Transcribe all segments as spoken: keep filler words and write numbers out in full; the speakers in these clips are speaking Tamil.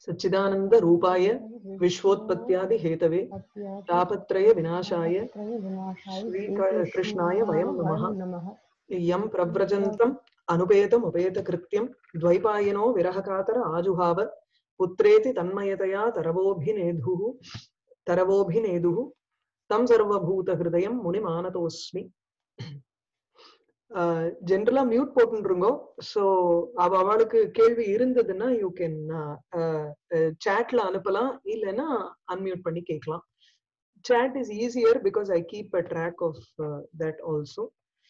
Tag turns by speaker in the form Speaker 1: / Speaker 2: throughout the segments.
Speaker 1: सच्चिदानंद रूपाय विश्वोत्पत्त्यादि हेतवे तापत्रय विनाशाय श्री कृष्णाय वयं नमः। यं प्रव्रजन्तम् अनुपेतम् उपेत कृत्यं द्वैपायनो विरहकातर आजुहाव पुत्रेति तन्मयतया तरवोभिनेदुः तरवोभिनेदुः तं सर्वभूत हृदयं मुनिमानतोऽस्मि। ஜெனரலா மியூட் போட்டுருங்க. சோ அவ அவளுக்கு கேள்வி இருந்ததுன்னா யூ கேன் சாட்ல அனுப்பலாம், இல்லைன்னா அன்மியூட் பண்ணி கேட்கலாம். chat is easier because I keep a track of uh, that also.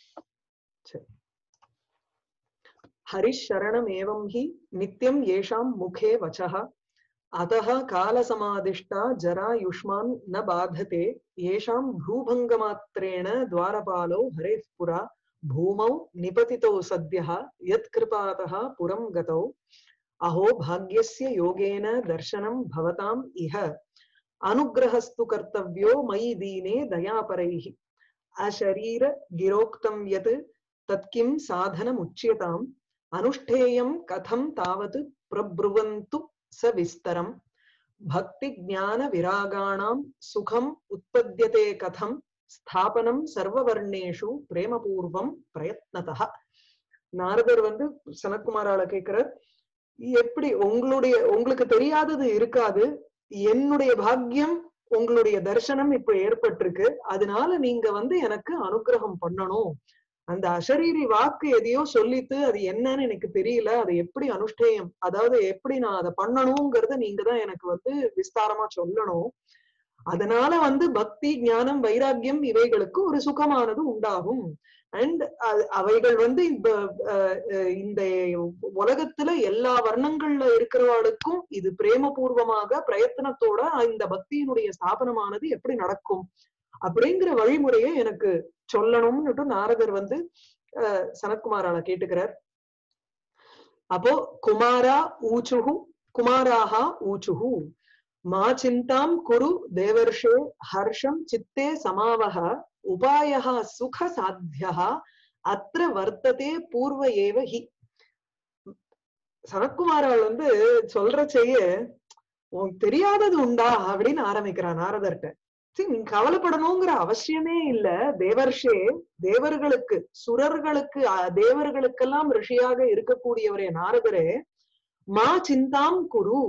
Speaker 1: हरिः शरणम् एवं हि नित्यं येषां मुखे वचः अतः कालसमादिष्टा जरा युष्मान् न बाधते येषां भ्रूभङ्गमात्रेण द्वारपालो हरेः पुरा भूमौ निपतितौ सद्यः यत्कृपातः पुरं गतौ अहो भाग्यस्य योगेन दर्शनं भवताम् इह अनुग्रहस्तु कर्तव्यो मयि दीने दयापरैः अशरीर गिरोक्तं यत् तत्किं साधनमुच्यताम् अनुष्ठेयं कथं तावत् प्रब्रुवन्तु स विस्तरम् भक्ति ज्ञान विरागाणां सुखम् उत्पद्यते कथं ஸ்தாபனம் சர்வவர்ணேஷு பிரேமபூர்வம் பிரயத்னதா. நாரதர் வந்து சனத்குமாரால கேட்கிறார், எப்படி உங்களுடைய உங்களுக்கு தெரியாதது இருக்காது, என்னுடைய பாக்கியம் உங்களுடைய தரிசனம் இப்ப ஏற்பட்டிருக்கு, அதனால நீங்க வந்து எனக்கு அனுகிரகம் பண்ணணும். அந்த அசரீரி வாக்கு எதையோ சொல்லிட்டு அது என்னன்னு எனக்கு தெரியல, அது எப்படி அனுஷ்டேயம், அதாவது எப்படி நான் அதை பண்ணணுங்கிறத நீங்க தான் எனக்கு வந்து விஸ்தாரமா சொல்லணும். அதனால வந்து பக்தி ஞானம் வைராக்கியம் இவைகளுக்கு ஒரு சுகமானது உண்டாகும். அண்ட் அவைகள் வந்து இந்த இந்த உலகத்துல எல்லா வர்ணங்கள்ல இருக்கிறவாளுக்கும் இது பிரேமபூர்வமாக பிரயத்தனத்தோட இந்த பக்தியினுடைய ஸ்தாபனமானது எப்படி நடக்கும் அப்படிங்கிற வழிமுறையை எனக்கு சொல்லணும்னுட்டு நாரதர் வந்து அஹ் சனத்குமாரால கேட்டுக்கிறார். அப்போ குமாரா ஊச்சுஹு குமாராஹா ஊச்சுஹு மா சிந்தாம் குரு தேவர்ஷே ஹர்ஷம் சித்தே சமாவஹ உபாயஹ சுக சாத்யஹ அத்ர வர்த்ததே பூர்வ ஏவ ஹி. சனத்குமாரால் வந்து சொல்ற செய்ய உனக்கு தெரியாதது உண்டா அப்படின்னு ஆரம்பிக்கிறான் நாரதர்கிட்ட. சரி, நீங்க கவலைப்படணுங்கிற அவசியமே இல்ல. தேவர்ஷே தேவர்களுக்கு சுரர்களுக்கு தேவர்களுக்கெல்லாம் ரிஷியாக இருக்கக்கூடியவரே நாரதரே, மா சிந்தாம் குரு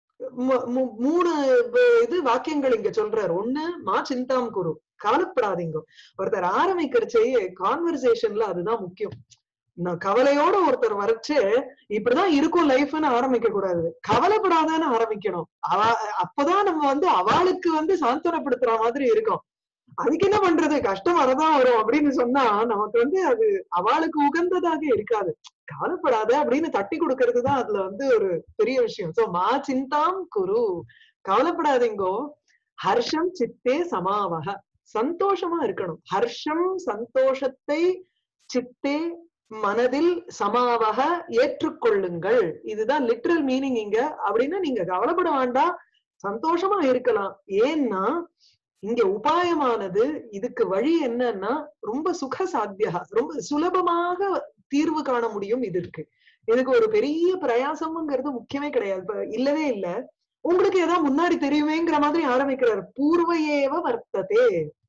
Speaker 1: மூணு இது வாக்கியங்கள் இங்க சொல்றாரு. ஒண்ணு, மா சிந்தாம் குரு, கவலைப்படாதீங்க. ஒருத்தர் ஆரம்பிக்கிற செய்ய கான்வர்சேஷன்ல அதுதான் முக்கியம். நான் கவலையோட ஒருத்தர் வரைச்சு இப்படிதான் இருக்கும் லைஃப்னு ஆரம்பிக்க கூடாது, கவலைப்படாதான்னு ஆரம்பிக்கணும். அவ அப்பதான் நம்ம வந்து அவளுக்கு வந்து சாந்தனப்படுத்துற மாதிரி இருக்கும். அதுக்கு என்ன பண்றது, கஷ்டம் வரதான் வரும் அப்படின்னு சொன்னா நமக்கு வந்து அது அவளுக்கு உகந்ததாக இருக்காது. கவலைப்படாத அப்படின்னு தட்டி கொடுக்கறதுதான் அதுல வந்து ஒரு பெரிய விஷயம். சோ மா சிந்தாம் குரு, கவலைப்படாதீங்கோ. ஹர்ஷம் சித்தே சமாவக, சந்தோஷமா இருக்கணும். ஹர்ஷம் சந்தோஷத்தை சித்தே மனதில் சமாவக ஏற்றுக்கொள்ளுங்கள், இதுதான் லிட்ரல் மீனிங் இங்க. அப்படின்னா நீங்க கவலைப்பட வேண்டாம், சந்தோஷமா இருக்கலாம். ஏன்னா இங்க உபாயமானது, இதுக்கு வழி என்னன்னா ரொம்ப சுக சாத்தியா, ரொம்ப சுலபமாக தீர்வு காண முடியும். இது இருக்கு, இதுக்கு ஒரு பெரிய பிரயாசம்ங்கிறது முக்கியமே கிடையாது, இல்லவே இல்லை. உங்களுக்கு ஏதாவது முன்னாடி தெரியுமேங்கிற மாதிரி ஆரம்பிக்கிறார். பூர்வையேவ வர்த்ததே,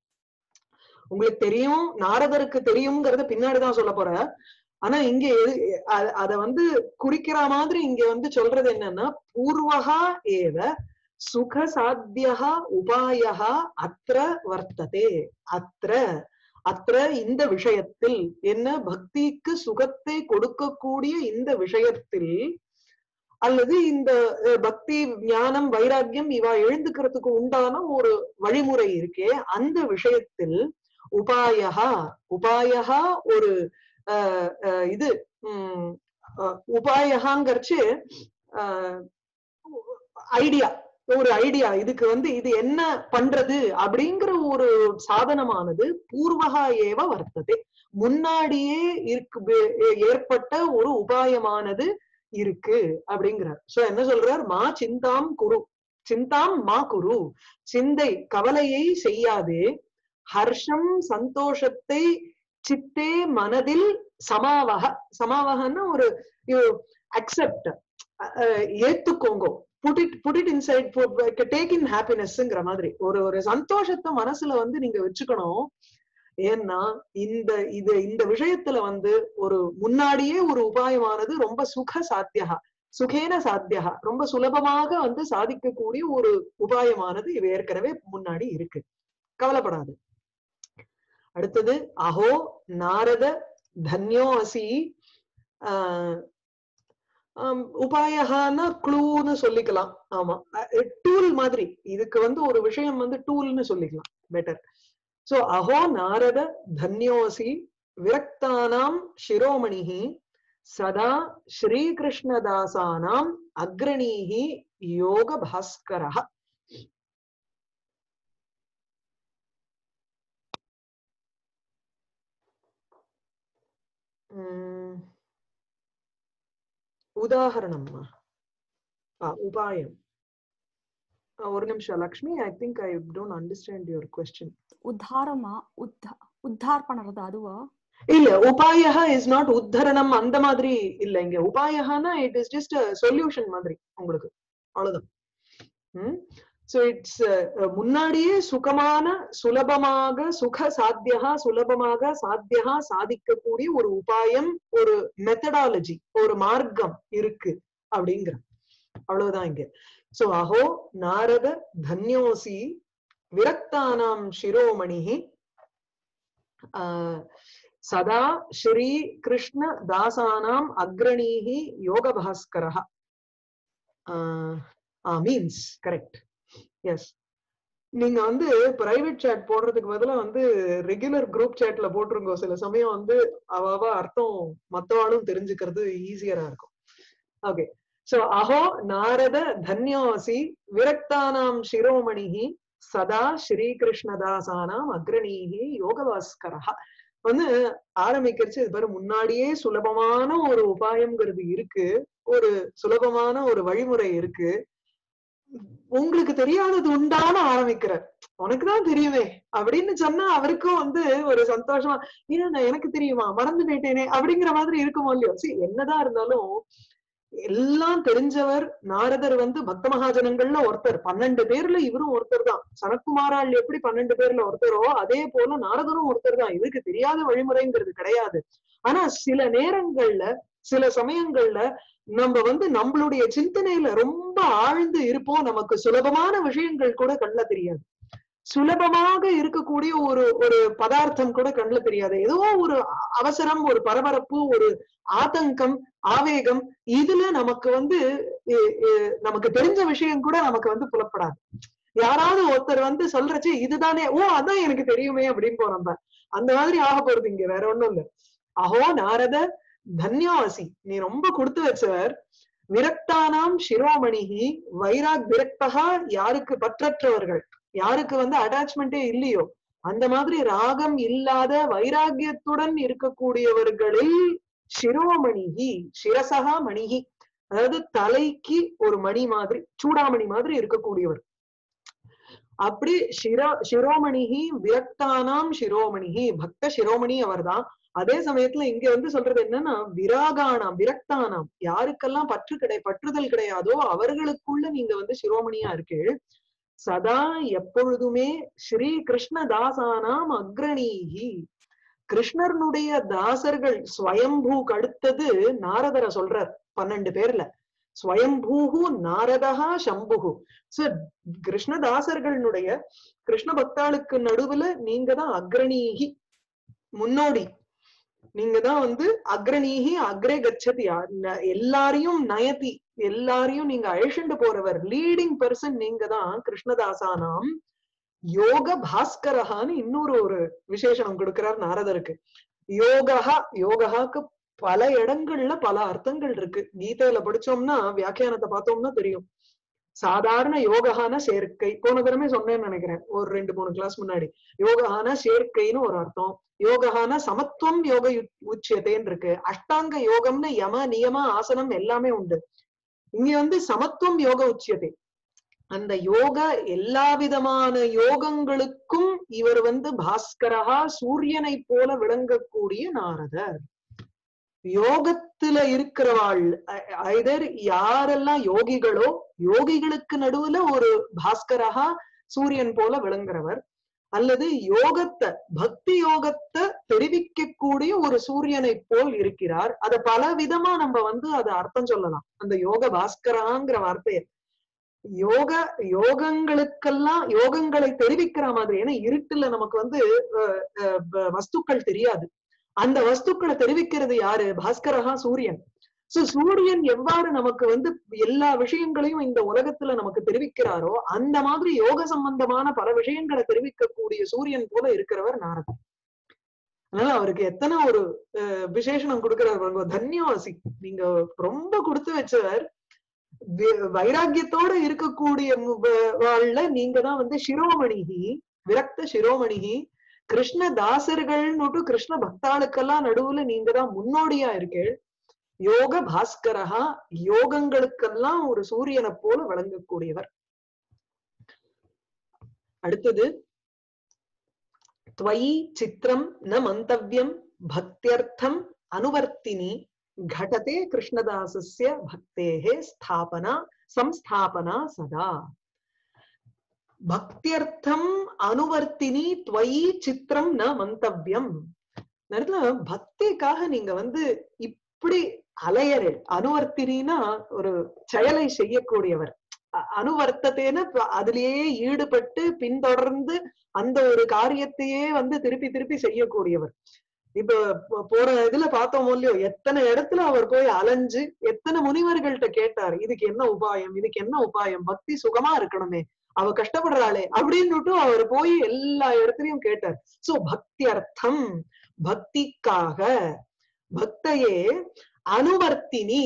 Speaker 1: உங்களுக்கு தெரியும், நாரதருக்கு தெரியுங்கிறத பின்னாடிதான் சொல்ல போற. ஆனா இங்க அத வந்து குறிக்கிற மாதிரி இங்க வந்து சொல்றது என்னன்னா, பூர்வகா ஏவ சுக சாத்தியா உபாயா அத்ர வர்த்ததே. அத்ர அத்ர இந்த விஷயத்தில் என்ன, பக்திக்கு சுகத்தை கொடுக்கக்கூடிய இந்த விஷயத்தில், அல்லது இந்த பக்தி ஞானம் வைராக்கியம் இவா எழுந்துக்கிறதுக்கு உண்டான ஒரு வழிமுறை இருக்கே, அந்த விஷயத்தில் உபாயா உபாயா ஒரு அஹ் இது உம் உபாயகாங்கிறச்சு அஹ் ஐடியா, ஒரு ஐடியா, இதுக்கு வந்து இது என்ன பண்றது அப்படிங்கிற ஒரு சாதனமானது பூர்வகா ஏவ வர்த்ததே, முன்னாடியே இருக்கு ஏற்பட்ட ஒரு உபாயமானது இருக்கு அப்படிங்கிறார். சோ என்ன சொல்றார், மா சிந்தாம் குரு, சிந்தாம் மா குரு, சிந்தை கவலையை செய்யாதே, ஹர்ஷம் சந்தோஷத்தை சித்தே மனதில் சமாவக, சமாவகன்னா ஒரு அக்செப்ட் ஏத்துக்கோங்க, put it put it inside, take in ஹாப்பினஸ்ங்கிற மாதிரி ஒரு ஒரு சந்தோஷத்தை மனசுல வந்து நீங்க வச்சுக்கணும். ஏன்னா இந்த இது இந்த விஷயத்துல வந்து ஒரு முன்னாடியே ஒரு உபாயமானது ரொம்ப சுக சாத்தியா சுகேன சாத்தியா ரொம்ப சுலபமாக வந்து சாதிக்கக்கூடிய ஒரு உபாயமானது இது ஏற்கனவே முன்னாடி இருக்கு, கவலைப்படாது. அடுத்தது அஹோ நாரத தன்யோ அசி. ஆஹ் உபாயகான க்ளூன்னு சொல்லிக்கலாம். ஆமா, டூல் மாதிரி இதுக்கு வந்து ஒரு விஷயம் வந்து டூல்னு சொல்லிக்கலாம் பெட்டர். சோ அஹோ நாரத தன்யோசி விரக்தானாம் சிரோமணிஹி சதா ஸ்ரீகிருஷ்ணதாசானாம் அக்ரணீஹி யோக பாஸ்கரஹ. உம் உதாரணம்மா உபாயம். ஒரு நிமிஷம் Lakshmi, I think I don't understand your question.
Speaker 2: உத்தாரமா உத்தார் பண்றது அதுவா?
Speaker 1: இல்ல, உபாயஹ இஸ் நாட் உத்தரணம் அந்த மாதிரி இல்ல. இங்க உபாயஹனா இட் இஸ் ஜஸ்ட் சொல்யூஷன் மாதிரி உங்களுக்கு, அவ்வளவுதான். ம் சோ இட்ஸ் முன்னாடியே சுகமான சுலபமாக சுக சாத்தியா சுலபமாக சாத்தியா சாதிக்கக்கூடிய ஒரு உபாயம், ஒரு மெத்தடாலஜி, ஒரு மார்க்கம் இருக்கு அப்படிங்கிற அவ்வளவுதான் இங்க. சோ அஹோ நாரத தன்யோசி விரக்தானாம் சிரோமணிஹி ஆஹ் சதா ஸ்ரீ கிருஷ்ண தாசானாம் அக்ரணீஹி யோக பாஸ்கரஹ. Means correct. எஸ், நீங்க வந்து பிரைவேட் சாட் போடுறதுக்கு பதிலா வந்து ரெகுலர் குரூப் சாட்ல போட்டுருங்க. சில சமயம் வந்து அவாவ அர்த்தம் மத்தவாளும் தெரிஞ்சுக்கிறது ஈஸியரா இருக்கும். ஓகே, சோ அஹோ நாரத தன்யோசி விரக்தானாம் சிரோமணிஹி சதா ஸ்ரீ கிருஷ்ணதாசானாம் அக்ரணீஹி யோக பாஸ்கரஹ. வந்து ஆரம்பிக்கிறச்சு இது பாரு, முன்னாடியே சுலபமான ஒரு உபாயம்ங்கிறது இருக்கு, ஒரு சுலபமான ஒரு வழிமுறை இருக்கு, உங்களுக்கு தெரியாதது உண்டான ஆரம்பிக்கிற, உனக்குதான் தெரியுமே அப்படின்னு சொன்னா அவருக்கும் வந்து ஒரு சந்தோஷமா, ஏன்னா எனக்கு தெரியுமா மறந்து போயிட்டேனே அப்படிங்கிற மாதிரி இருக்குமோ இல்லையோ. சரி, என்னதான் இருந்தாலும் எல்லாம் தெரிஞ்சவர் நாரதர் வந்து பக்த மகாஜனங்கள்ல ஒருத்தர், பன்னெண்டு பேர்ல இவரும் ஒருத்தர் தான். சனத்குமாரால் எப்படி பன்னெண்டு பேர்ல ஒருத்தரோ அதே போல நாரதரும் ஒருத்தர் தான். இதுக்கு தெரியாத வழிமுறைங்கிறது கிடையாது. ஆனா சில நேரங்கள்ல சில சமயங்கள்ல நம்ம வந்து நம்மளுடைய சிந்தனையில ரொம்ப ஆழ்ந்து இருப்போம், நமக்கு சுலபமான விஷயங்கள் கூட கண்ணுல தெரியாது, சுலபமாக இருக்கக்கூடிய ஒரு ஒரு பதார்த்தம் கூட கண்ணுல தெரியாது. ஏதோ ஒரு அவசரம், ஒரு பரபரப்பு, ஒரு ஆதங்கம், ஆவேகம், இதுல நமக்கு வந்து நமக்கு தெரிஞ்ச விஷயம் கூட நமக்கு வந்து புலப்படாது. யாராவது ஒருத்தர் வந்து சொல்றச்சு இதுதானே, ஓ அதான் எனக்கு தெரியுமே அப்படின்னு போறோம். அந்த மாதிரி ஆக போறது இங்க, வேற ஒண்ணும் இல்ல. அஹோ நாரத தன்யோசி, நீ ரொம்ப கொடுத்து வச்சவர். விரக்தானாம் சிரோமணிஹி, வைராக் விரக்தகா, யாருக்கு பற்றற்றவர்கள், யாருக்கு வந்து அட்டாச்மெண்டே இல்லையோ அந்த மாதிரி ராகம் இல்லாத வைராகியத்துடன் இருக்கக்கூடியவர்களில் சிரோமணிஹி, சிரசகா மணிஹி, அதாவது தலைக்கு ஒரு மணி மாதிரி, சூடாமணி மாதிரி இருக்கக்கூடியவர். அப்படி சிரோ சிரோமணிஹி விரக்தானாம் சிரோமணிஹி, பக்த சிரோமணி அவர் தான். அதே சமயத்துல இங்க வந்து சொல்றது என்னன்னா, விராகானாம் விரக்தானாம், யாருக்கெல்லாம் பற்று கிடை பற்றுதல் கிடையாதோ அவர்களுக்குள்ள நீங்க வந்து சிரோமணியா இருக்கு. சதா எப்பொழுதுமே ஸ்ரீ கிருஷ்ணதாசானாம் அக்ரணீஹி, கிருஷ்ணனுடைய தாசர்கள் ஸ்வயம்பூக்கு அடுத்தது நாரதரை சொல்றார் பன்னெண்டு பேர்ல. ஸ்வயம்பூஹு நாரதா சம்புகு. சோ கிருஷ்ணதாசர்களுடைய கிருஷ்ண பக்தாளுக்கு நடுவுல நீங்க தான் அக்ரணீகி, முன்னோடி. நீங்க தான் வந்து அக்ரணீகி, அக்ரே கச்சதி, எல்லாரையும் நயதி, எல்லாரையும் நீங்க அழிச்சுண்டு போறவர், லீடிங் பர்சன் நீங்க தான். கிருஷ்ணதாசானாம் யோக பாஸ்கரஹான்னு இன்னொரு ஒரு விசேஷனம் கொடுக்கிறார் நாரதருக்கு. யோகா, யோகாக்கு பல இடங்கள்ல பல அர்த்தங்கள் இருக்கு. கீதையில படிச்சோம்னா, வியாக்கியானத்தை பார்த்தோம்னா தெரியும். சாதாரண யோகான சேர்க்கை, போன தடவை சொன்னேன்னு நினைக்கிறேன் ஒரு ரெண்டு மூணு கிளாஸ் முன்னாடி. யோகான சேர்க்கைன்னு ஒரு அர்த்தம், யோகான சமத்துவம் யோக உச்சியத்தைன்னு இருக்கு, அஷ்டாங்க யோகம்னு யம நியம ஆசனம் எல்லாமே உண்டு. இங்க வந்து சமத்துவம் யோக உச்சியத்தை, அந்த யோக எல்லா விதமான யோகங்களுக்கும் இவர் வந்து பாஸ்கரஹா, சூரியனை போல விளங்கக்கூடிய நாரதர். யோகத்துல இருக்கிறவாள் ஐதர் யாரெல்லாம் யோகிகளோ யோகிகளுக்கு நடுவுல ஒரு பாஸ்கரஹா சூரியன் போல விளங்குறவர், அல்லது யோகத்தை பக்தி யோகத்தை தெரிவிக்கக்கூடிய ஒரு சூரியனை போல் இருக்கிறார். அத பல விதமா நம்ம வந்து அதை அர்த்தம் சொல்லலாம். அந்த யோக பாஸ்கராங்கிற வார்த்தையை யோக யோகங்களுக்கெல்லாம் யோகங்களை தெரிவிக்கிற மாதிரி. ஏன்னா இருட்டுல நமக்கு வந்து வஸ்துக்கள் தெரியாது. அந்த வஸ்துக்களை தெரிவிக்கிறது யாரு? பாஸ்கரஹா சூரியன். சோ சூரியன் எவ்வாறு நமக்கு வந்து எல்லா விஷயங்களையும் இந்த உலகத்துல நமக்கு தெரிவிக்கிறாரோ அந்த மாதிரி யோக சம்பந்தமான பல விஷயங்களை தெரிவிக்கக்கூடிய சூரியன் போல இருக்கிறவர் நாரதர். அதனால அவருக்கு எத்தனை ஒரு அஹ் விசேஷனம் கொடுக்கிறார். தன்யவாசி, நீங்க ரொம்ப கொடுத்து வச்சவர். வைராக்கியத்தோட இருக்கக்கூடிய வாழ்ல நீங்க தான் வந்து சிரோமணிகி, விரக்த சிரோமணிகி, கிருஷ்ண தாசர்கள்னுட்டு கிருஷ்ண பக்தாளுக்கெல்லாம் நடுவுல நீங்க தான் முன்னோடியா இருக்கீள். யோக பாஸ்கரஹா, யோகங்களுக்கெல்லாம் ஒரு சூரியனை போல வழங்கக்கூடியவர். அடுத்தது त्वयि चित्रम न मंतव्यम भक्त्यर्थम अनुवर्तिनी घटते कृष्णदासस्य भक्तेः स्थापना संस्थापना सदा. भक्त्यर्थम अनुवर्तिनी त्वयि चित्रम न मंतव्यम. பக்திக்காக நீங்க வந்து இப்படி அலையறே. அனுவர்த்தினா ஒரு செயலை செய்யக்கூடியவர். அனுவர்த்தத்தேன அதிலேயே ஈடுபட்டு பின்தொடர்ந்து அந்த ஒரு காரியத்தையே வந்து திருப்பி திருப்பி செய்யக்கூடியவர். இப்ப போற இதுல பார்த்தோம் இல்லையோ, எத்தனை இடத்துல அவர் போய் அலைஞ்சு எத்தனை முனிவர்கள்ட்ட கேட்டார், இதுக்கு என்ன உபாயம், இதுக்கு என்ன உபாயம், பக்தி சுகமா இருக்கணுமே, அவ கஷ்டப்படுறாளே அப்படின்னுட்டு அவர் போய் எல்லா இடத்துலயும் கேட்டார். சோ பக்தி அர்த்தம், பக்திக்காக, பக்தையே அனுவர்த்தினி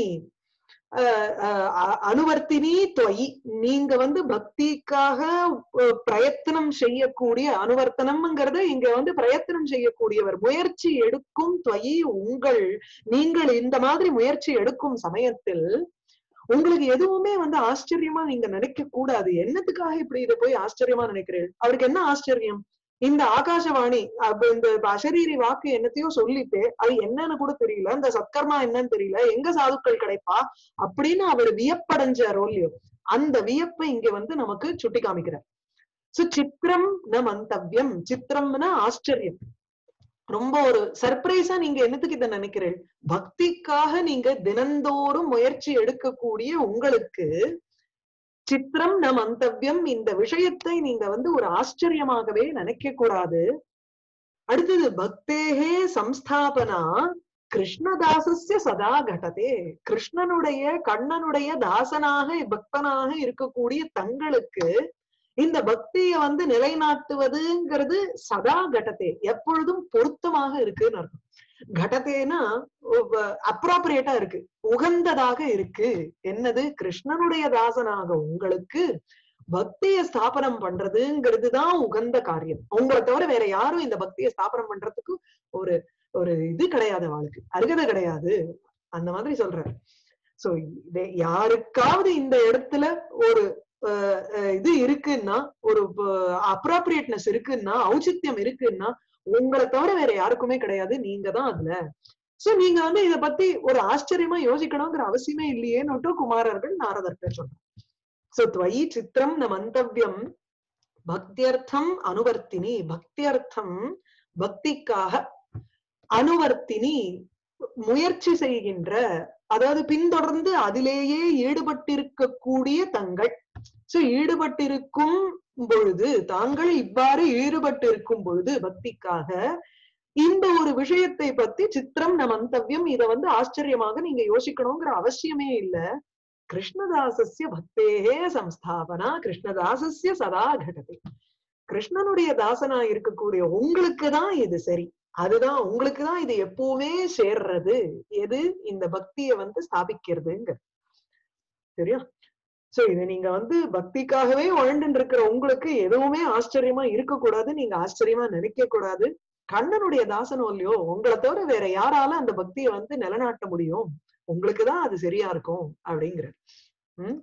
Speaker 1: அனுவர்த்தினி தொயி, நீங்க வந்து பக்திக்காக பிரயத்தனம் செய்யக்கூடிய, அனுவர்த்தனம்ங்கிறத இங்க வந்து பிரயத்தனம் செய்யக்கூடியவர், முயற்சி எடுக்கும் தொயி உங்கள், நீங்கள் இந்த மாதிரி முயற்சி எடுக்கும் சமயத்தில் உங்களுக்கு எதுவுமே வந்து ஆச்சரியமா நீங்க நினைக்க கூடாது. என்னத்துக்காக இப்படி இதை போய் ஆச்சரியமா நினைக்கிறேன்? அவருக்கு என்ன ஆச்சரியம்? இந்த ஆகாசவாணி இந்த அசரீரி வாக்கு என்னத்தையோ சொல்லிட்டு அது என்னன்னு கூட தெரியல, இந்த சத்கர்மா என்னன்னு தெரியல, எங்க சாதுக்கள் கிடைப்பா அப்படின்னு அவர் வியப்படைஞ்சாரோ இல்லையோ, அந்த வியப்பை இங்க வந்து நமக்கு சுட்டி காமிக்கிறார். சோ சித்திரம் ந மந்தவ்யம், சித்திரம்னா ஆச்சரியம். ரொம்ப ஒரு சர்ப்ரைஸா நீங்க என்னத்துக்கு இதை நினைக்கிறேன்? பக்திக்காக நீங்க தினந்தோறும் முயற்சி எடுக்கக்கூடிய உங்களுக்கு சித்திரம் ந மந்தவ்யம், இந்த விஷயத்தை நீங்க வந்து ஒரு ஆச்சரியமாகவே நினைக்க கூடாது. அடுத்தது பக்தேகே சம்ஸ்தாபனா கிருஷ்ணதாசஸ்ய சதா கடதே, கிருஷ்ணனுடைய கண்ணனுடைய தாசனாக பக்தனாக இருக்கக்கூடிய தங்களுக்கு இந்த பக்தியை வந்து நிலைநாட்டுவதுங்கிறது சதா கடதே, எப்பொழுதும் பொருத்தமாக இருக்குன்னு அர்த்தம். கடத்தேனா அப்ராப்ரியேட்டா இருக்கு, உகந்ததாக இருக்கு. என்னது? கிருஷ்ணனுடைய தாசனாக உங்களுக்கு பக்தியை ஸ்தாபனம் பண்றதுங்கிறதுதான் உகந்த காரியம். உங்களை தவிர வேற யாரும் இந்த பக்தியை ஸ்தாபனம் பண்றதுக்கு ஒரு ஒரு இது கிடையாது, அவளுக்கு அருகதை கிடையாது. அந்த மாதிரி சொல்றாரு. சோ யாருக்காவது இந்த இடத்துல ஒரு இது இருக்குன்னா, ஒரு அப்ராப்ரியேட்னஸ் இருக்குன்னா, ஔச்சித்யம் இருக்குன்னா உங்களை தவிர வேற யாருக்குமே கிடையாது, நீங்க தான் அதுல. சோ நீங்க வந்து இத பத்தி ஒரு ஆச்சரியமா யோசிக்கணுங்கிற அவசியமே இல்லையேன்னு குமாரர்கள் நாரதர்கிட்ட சொல்றாங்க. சோ துவயி சித்திரம் ந மந்தவ்யம் பக்தியர்த்தம் அனுவர்த்தினி, பக்தியர்த்தம் பக்திக்காக, அனுவர்த்தினி முயற்சி செய்கின்ற, அதாவது பின்தொடர்ந்து அதிலேயே ஈடுபட்டிருக்கக்கூடிய தங்கள். சோ ஈடுபட்டிருக்கும் பொழுது, தாங்கள் இவ்வாறு ஈடுபட்டு இருக்கும் பொழுது பக்திக்காக இந்த ஒரு விஷயத்தை பத்தி சித்திரம் ந மந்தவ்யம், இதை வந்து ஆச்சரியமாக நீங்க யோசிக்கணுங்கிற அவசியமே இல்ல. கிருஷ்ணதாசஸ்ய பக்தேகே சம்ஸ்தாபனா கிருஷ்ணதாசஸ்ய சதா கடதே, கிருஷ்ணனுடைய தாசனா இருக்கக்கூடிய உங்களுக்குதான் இது சரி, அதுதான் உங்களுக்குதான் இது எப்பவுமே சேர்றது. எது? இந்த பக்தியை வந்து ஸ்தாபிக்கிறதுங்க. சரியா? சோ இது நீங்க வந்து பக்திக்காகவே வாழ்ந்துட்டு இருக்கிற உங்களுக்கு எதுவுமே ஆச்சரியமா இருக்கக்கூடாது, நீங்க ஆச்சரியமா நினைக்க கூடாது. கண்ணனுடைய தாசனோ இல்லையோ, உங்களை தவிர வேற யாரால அந்த பக்தியை வந்து நிலநாட்ட முடியும்? உங்களுக்குதான் அது சரியா இருக்கும் அப்படிங்கிற. உம்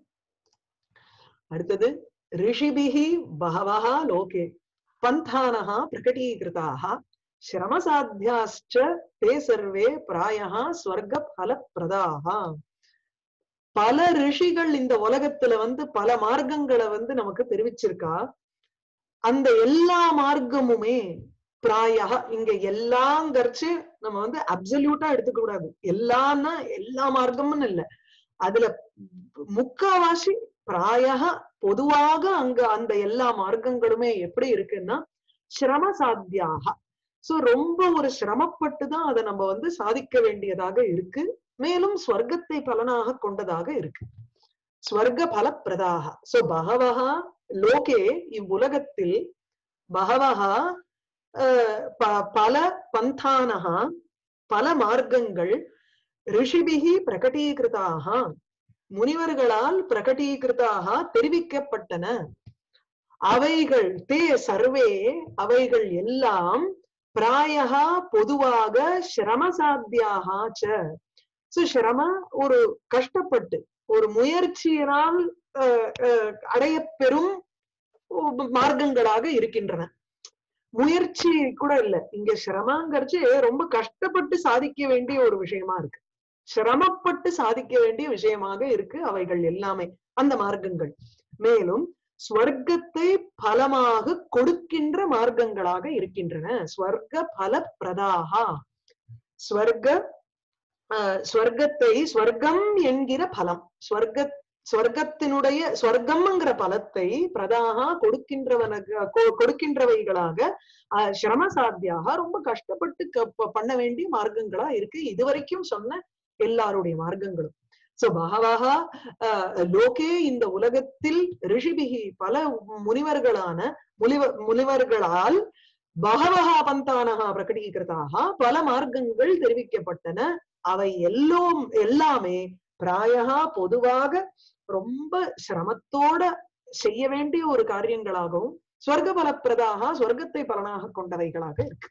Speaker 1: அடுத்தது ரிஷிபிஹி பகவஹா லோகே பந்தானஹா பிரகடீகிருதாக சிரமசாத்தியாச்ச தே சர்வே பிராயஹா ஸ்வர்க பல பிரதாஹா. பல ரிஷிகள் இந்த உலகத்துல வந்து பல மார்க்கங்களை வந்து நமக்கு தெரிவிச்சிருக்கா. அந்த எல்லா மார்க்கமுமே பிராயா, இங்க எல்லாங்கரிச்சு நம்ம வந்து அப்சல்யூட்டா எடுத்துக்க கூடாது. எல்லாம்னா எல்லா மார்க்கமும் இல்ல, அதுல முக்காவாசி பிராயக பொதுவாக அங்க அந்த எல்லா மார்க்கங்களுமே எப்படி இருக்குன்னா சிரம சாத்தியாக. சோ ரொம்ப ஒரு சிரமப்பட்டுதான் அதை நம்ம வந்து சாதிக்க வேண்டியதாக இருக்கு. மேலும் ஸ்வர்க்கத்தை பலனாக கொண்டதாக இருக்கு. ஸ்வர்க பல பிரதாக. சோ பகவஹா லோகே, இவ்வுலகத்தில் பகவஹா பல பந்தானஹா, பல மார்க்கங்கள் ரிஷிபிகி பிரகடீகிருதாக, முனிவர்களால் பிரகடீகிருதாக தெரிவிக்கப்பட்டன. அவைகள் தே சர்வே, அவைகள் எல்லாம் பிராயகா பொதுவாக சிரமசாத்தியாக ச. சிரம ஒரு கஷ்டப்பட்டு ஒரு முயற்சியினால் அடையப்பெறும் மார்க்கங்களாக இருக்கின்றன. முயற்சி கூட இல்ல, இங்க சிரமங்கிறச்சு ரொம்ப கஷ்டப்பட்டு சாதிக்க வேண்டிய ஒரு விஷயமா இருக்கு. சிரமப்பட்டு சாதிக்க வேண்டிய விஷயமாக இருக்கு அவைகள் எல்லாமே அந்த மார்க்கங்கள். மேலும் ஸ்வர்க்கத்தை பலமாக கொடுக்கின்ற மார்க்கங்களாக இருக்கின்றன. ஸ்வர்க பல பிரதாகா, ஸ்வர்க அஹ் ஸ்வர்க்கத்தை ஸ்வர்க்கம் என்கிற பலம், ஸ்வர்க்க ஸ்வர்க்கத்தினுடைய ஸ்வர்க்கம்ங்கிற பலத்தை பிரதாகா கொடுக்கின்றவனுக்கு கொடுக்கின்றவைகளாக அஹ் சிரம சாத்தியாக ரொம்ப கஷ்டப்பட்டு பண்ண வேண்டிய மார்க்கங்களா இருக்கு இதுவரைக்கும் சொன்ன எல்லாருடைய மார்க்கங்களும். சோ பகவஹா லோகே, இந்த உலகத்தில் ரிஷிபிகி பல முனிவர்களான முனிவ முனிவர்களால் பகவஹா பந்தானஹா பிரகடீகிருதாக பல மார்க்கங்கள் தெரிவிக்கப்பட்டன. அவை எல்லோம் எல்லாமே பிராயகா பொதுவாக ரொம்ப சிரமத்தோட செய்ய வேண்டிய ஒரு காரியங்களாகவும் ஸ்வர்க பலப்பிரதாக ஸ்வர்க்கத்தை பலனாக கொண்டவைகளாக இருக்கு.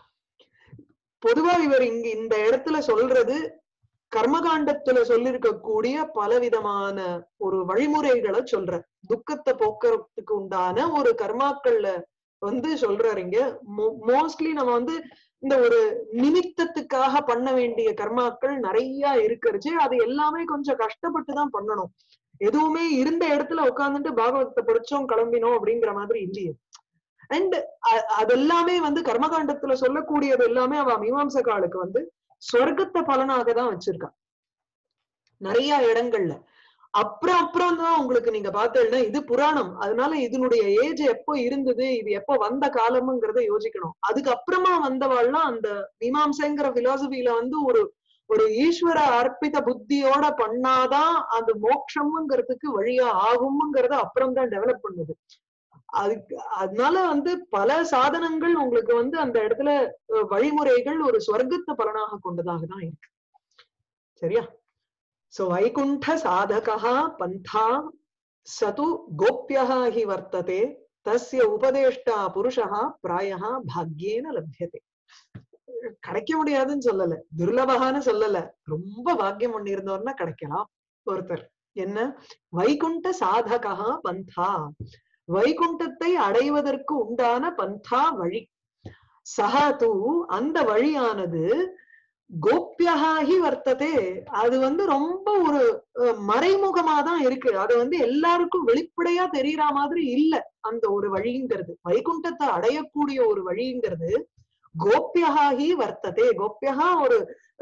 Speaker 1: பொதுவா இவர் இங்க இந்த இடத்துல சொல்றது கர்மகாண்டத்துல சொல்லிருக்கக்கூடிய பலவிதமான ஒரு வழிமுறைகளை சொல்ற, துக்கத்தை போக்குறதுக்கு உண்டான ஒரு கர்மாக்கள்ல வந்து சொல்றாரு. இங்க மோஸ்ட்லி நம்ம வந்து இந்த ஒரு நிமித்தத்துக்காக பண்ண வேண்டிய கர்மாக்கள் நிறைய இருக்கிறது. அது எல்லாமே கொஞ்சம் கஷ்டப்பட்டுதான் பண்ணணும். எதுவுமே இருந்த இடத்துல உட்கார்ந்துட்டு பாகவதத்தை படிச்சோம் கிளம்பினோம் அப்படிங்கிற மாதிரி இல்லையே. அண்ட் அதெல்லாமே வந்து கர்மகாண்டத்துல சொல்லக்கூடியது எல்லாமே அவ மீமாம்சகாலுக்கு வந்து சொர்க்கத்தை பலனாக தான் வச்சிருக்கா நிறைய இடங்கள்ல. அப்புறம் அப்புறம் தான் உங்களுக்கு நீங்க பார்த்தீங்கன்னா இது புராணம், அதனால இதனுடைய ஏஜ் எப்போ இருந்தது, இது எப்போ வந்த காலம்ங்கிறத யோசிக்கணும். அதுக்கப்புறமா வந்தவாள்லாம் அந்த மீமாம்சைங்கிற பிலாசபில வந்து ஒரு ஒரு ஈஸ்வர அர்ப்பித புத்தியோட பண்ணாதான் அந்த மோட்சம்ங்கிறதுக்கு வழியா ஆகும்ங்கிறத அப்புறம் தான் டெவலப் பண்ணுது. அதுக்கு அதனால வந்து பல சாதனங்கள் உங்களுக்கு வந்து அந்த இடத்துல வழிமுறைகள் ஒரு ஸ்வர்க்கத்தை பலனாக கொண்டதாக தான் இருக்கு. சரியா? சோ வைகுண்ட சாதகா பந்தா சது கோப்யஹா ஹி வர்த்ததே தஸ்ய உபதேஷ்டா புருஷா பிராயஹா பாக்யேன லப்யதே. கிடைக்க முடியாதுன்னு சொல்லல, துர்லபகான்னு சொல்லல, ரொம்ப பாக்கியம் பண்ணிருந்தோம்னா கிடைக்கலாம் ஒருத்தர். என்ன? வைகுண்ட சாதகா பந்தா, வைகுண்டத்தை அடைவதற்கு உண்டான பந்தா வழி. சஹது, அந்த வழியானது கோப்யஹாகி வர்த்ததே, அது வந்து ரொம்ப ஒரு மறைமுகமாதான் இருக்கு. அது வந்து எல்லாருக்கும் வெளிப்படையா தெரியற மாதிரி இல்ல. அந்த ஒரு வழிங்கிறது, வைகுண்டத்தை அடையக்கூடிய ஒரு வழிங்கிறது கோப்யஹாகி வர்த்ததே. கோப்யஹா ஒரு